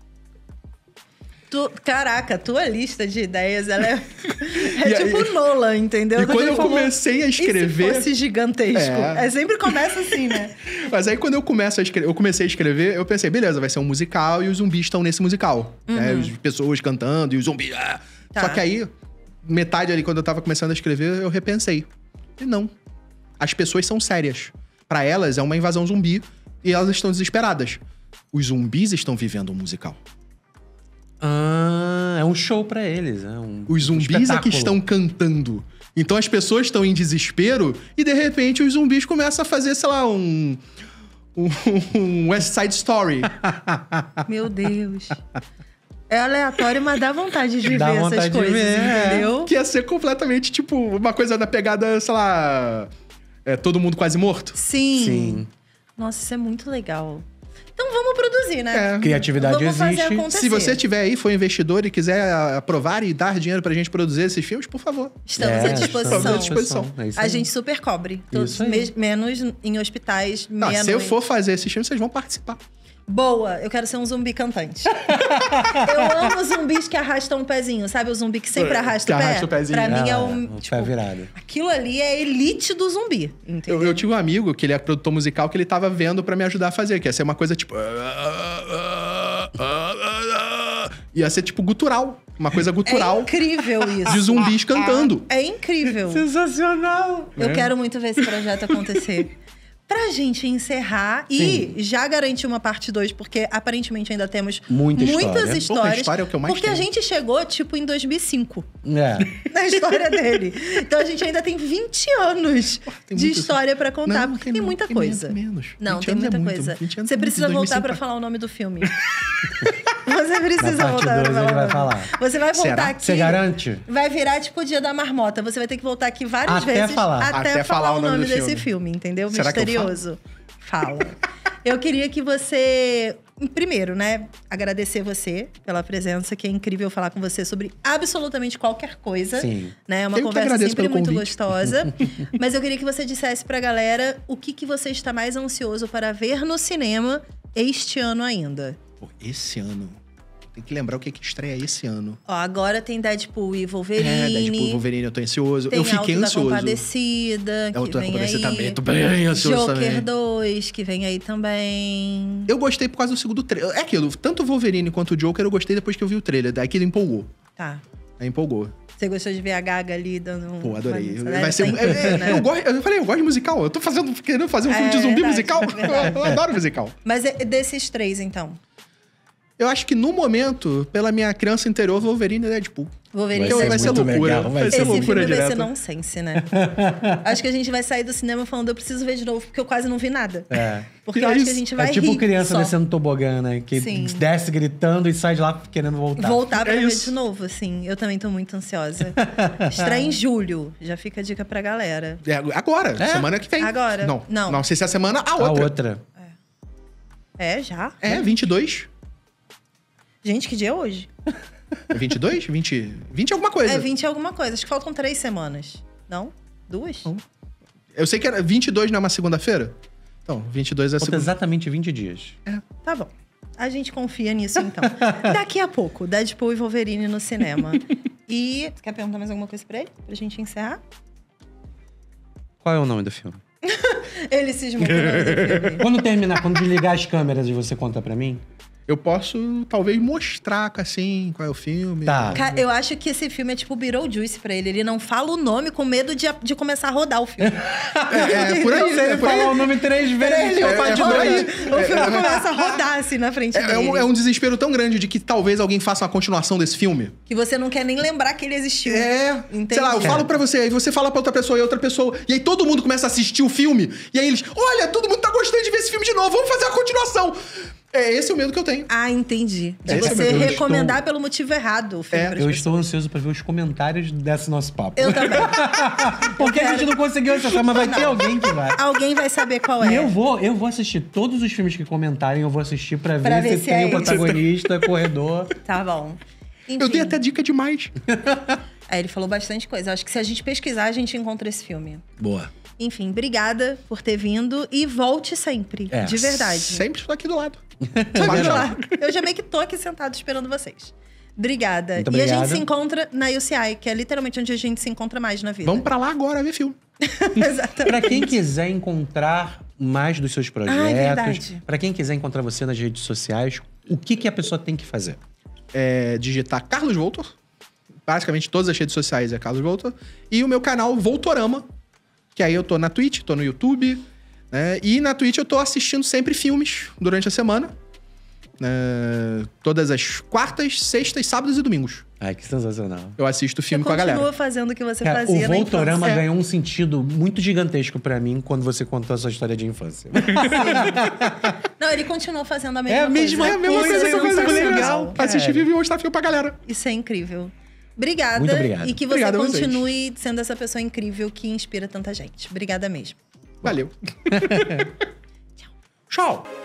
Tu, caraca, tua lista de ideias, ela é, é E tipo aí- Nolan, entendeu? E Do quando tipo, eu falou, comecei a escrever... E se fosse gigantesco? É. É. sempre começa assim, né? Mas aí quando eu, começo a escrever, eu comecei a escrever, eu pensei, beleza, vai ser um musical e os zumbis estão nesse musical. Né? As pessoas cantando e os zumbis... Ah. Tá. Só que aí, metade ali, quando eu tava começando a escrever, eu repensei. E não. As pessoas são sérias. Pra elas, é uma invasão zumbi e elas estão desesperadas. Os zumbis estão vivendo um musical. Ah, é um show pra eles. É um, Os um zumbis é que espetáculo. estão cantando. Então as pessoas estão em desespero e de repente os zumbis começam a fazer, sei lá, um. Um, um West Side Story. Meu Deus. É aleatório, mas dá vontade de Dá ver vontade essas de coisas, ver, é. entendeu? Que ia ser completamente, tipo, uma coisa da pegada, sei lá. É, todo mundo quase morto. Sim. Sim. Nossa, isso é muito legal. Então vamos produzir, né? É. Criatividade Vamos fazer existe. acontecer. Se você tiver aí, for investidor e quiser aprovar e dar dinheiro pra gente produzir esses filmes, por favor. Estamos É, à disposição. estamos à disposição. É isso A aí. gente super cobre. Todos, Isso aí. me- menos em hospitais, Não, menos... se eu for fazer esses filmes, vocês vão participar. Boa, eu quero ser um zumbi cantante. Eu amo zumbis que arrastam um pezinho, sabe? O zumbi que sempre arrasta Que o pé. arrasta o pezinho. Pra mim é Ah, um. o Tipo, pé virado. aquilo ali é a elite do zumbi. Entendeu? Eu, eu tive um amigo que ele é produtor musical que ele tava vendo pra me ajudar a fazer, que ia ser uma coisa tipo. Ia ser tipo gutural. Uma coisa É gutural incrível isso. de zumbis cantando. É incrível. Sensacional! Eu quero muito ver esse projeto acontecer. Pra gente encerrar e já garantir uma parte dois, porque aparentemente ainda temos Muita muitas história. histórias. Porra, a história é o que eu mais porque a tenho. gente chegou, tipo, em dois mil e cinco. É. Na história dele. Então a gente ainda tem vinte anos tem de muito- história pra contar, Não, porque tem tem não, muita tem coisa. menos, menos. Não, vinte tem anos é muita muito, coisa. vinte anos Você é precisa muito, voltar dois mil e cinco pra pra- falar o nome do filme. Você precisa Na parte voltar pra dois falar. ele o vai nome. falar. Você vai voltar Será? aqui. Você garante? Vai virar tipo o dia da marmota. Você vai ter que voltar aqui várias Até vezes falar. até, Até falar, o nome, do desse filme. filme, entendeu? Será que eu falo? Misterioso. Fala. Eu queria que você, primeiro, né, agradecer você pela presença, que é incrível falar com você sobre absolutamente qualquer coisa. Sim. Né? É uma Eu que conversa agradeço sempre pelo muito convite. gostosa. Mas eu queria que você dissesse pra galera o que, que você está mais ansioso para ver no cinema este ano ainda. Pô, esse ano. Tem que lembrar o que, que estreia esse ano. Ó, agora tem Deadpool e Wolverine. É, Deadpool, Wolverine, eu tô ansioso. Tem eu fiquei Auto da ansioso. Compadecida, É, que Auto da vem Compadecida aí. também. Tô bem ansioso Joker também. dois, que vem aí também. Eu gostei por causa do segundo trailer. É aquilo, tanto o Wolverine quanto o Joker eu gostei depois que eu vi o trailer. Daí que ele empolgou. Tá. Aí empolgou. Você gostou de ver a Gaga ali dando um... Pô, adorei. uma- Vai ser. tá incrível, é, é, né? eu, gosto, eu falei, eu gosto de musical. Eu tô fazendo, querendo fazer um filme É, de zumbi verdade, musical. é verdade. Eu, eu adoro musical. Mas é desses três, então. Eu acho que no momento, pela minha criança interior, Wolverine e Deadpool. Wolverine Porque ser vai ser muito loucura. legal, vai vai ser ser Esse loucura filme vai ser direta. nonsense, né? Acho que a gente vai sair do cinema falando, eu preciso ver de novo, porque eu quase não vi nada. É. Porque É eu acho isso. que a gente vai É tipo rir criança só. descendo tobogã, né? Que Sim. desce gritando e sai de lá querendo voltar. Voltar pra É ver isso. de novo, assim. Eu também tô muito ansiosa. Estreia em julho. Já fica a dica pra galera. É, agora, É? semana que vem. Agora? Não, Não. não. sei se é a semana, a A outra. outra. É, já? É, vinte e dois. Gente, que dia é hoje? É vinte e dois? vinte, vinte alguma coisa. É vinte e alguma coisa. Acho que faltam três semanas. Não? Duas? Não. Eu sei que era vinte e dois não é uma segunda-feira? Então, vinte e dois é a Falta segunda. exatamente vinte dias. Tá bom. A gente confia nisso, então. Daqui a pouco, Deadpool e Wolverine no cinema. E... Quer perguntar mais alguma coisa pra ele? Pra gente encerrar? Qual é o nome do filme? Ele cismou com o nome do filme. Quando terminar, quando desligar as câmeras, você conta pra mim? Eu posso, talvez, mostrar, assim, qual é o filme. Tá. Cara, eu acho que esse filme é tipo Beetlejuice pra ele. Ele não fala o nome com medo de, de começar a rodar o filme. É, é por aí. Se ele É por aí. falar o nome três vezes, é, eu é faço de por aí. novo. O filme começa a rodar assim na frente É, dele. é um, é um desespero tão grande de que talvez alguém faça uma continuação desse filme. Que você não quer nem lembrar que ele existiu. É. Entendi. Sei lá, eu falo pra você, aí você fala pra outra pessoa e outra pessoa. E aí todo mundo começa a assistir o filme. E aí eles, olha, todo mundo tá gostando de ver esse filme de novo, vamos fazer a continuação. É esse o medo que eu tenho. Ah, entendi. De Esse é você meu- eu recomendar estou- pelo motivo errado o filme É, pras Eu pessoas. estou ansioso pra ver os comentários desse nosso papo. Eu também. Porque a gente não conseguiu acessar, mas vai ter alguém que vai. Alguém vai saber qual é. E eu vou, eu vou assistir todos os filmes que comentarem, eu vou assistir pra ver, Pra ver se, se tem é o esse. protagonista, corredor. Tá bom. Enfim, Eu dei até dica demais. é, ele falou bastante coisa. Acho que se a gente pesquisar, a gente encontra esse filme. Boa. Enfim, obrigada por ter vindo e volte sempre. É, de verdade. Sempre estou aqui do lado. Vamos lá. Eu já meio que tô aqui sentado esperando vocês. Obrigada. Muito e a obrigado. gente se encontra na U C I, que é literalmente onde a gente se encontra mais na vida. Vamos pra lá agora ver filme. Exatamente. Pra quem quiser encontrar mais dos seus projetos, Ah, é verdade. pra quem quiser encontrar você nas redes sociais, o que, que a pessoa tem que fazer? É digitar Carlos Voltor. Basicamente todas as redes sociais é Carlos Voltor. E o meu canal Voltorama. Que aí eu tô na Twitch, tô no YouTube. Né? E na Twitch eu tô assistindo sempre filmes durante a semana. É, todas as quartas, sextas, sábados e domingos. Ai, que sensacional. Eu assisto filme Você com a galera. continua fazendo o que você Cara, fazia o na Voltorama infância. ganhou um sentido muito gigantesco pra mim quando você contou a sua história de infância. Não, ele continuou fazendo a mesma É a coisa. mesma É a mesma Coisa coisa que eu faço, sensacional. legal. cara. Assistir filme e mostrar filme pra galera. Isso é incrível. Obrigada. Muito obrigado. E que você Obrigado a vocês. continue sendo essa pessoa incrível que inspira tanta gente. Obrigada mesmo. Valeu. Tchau.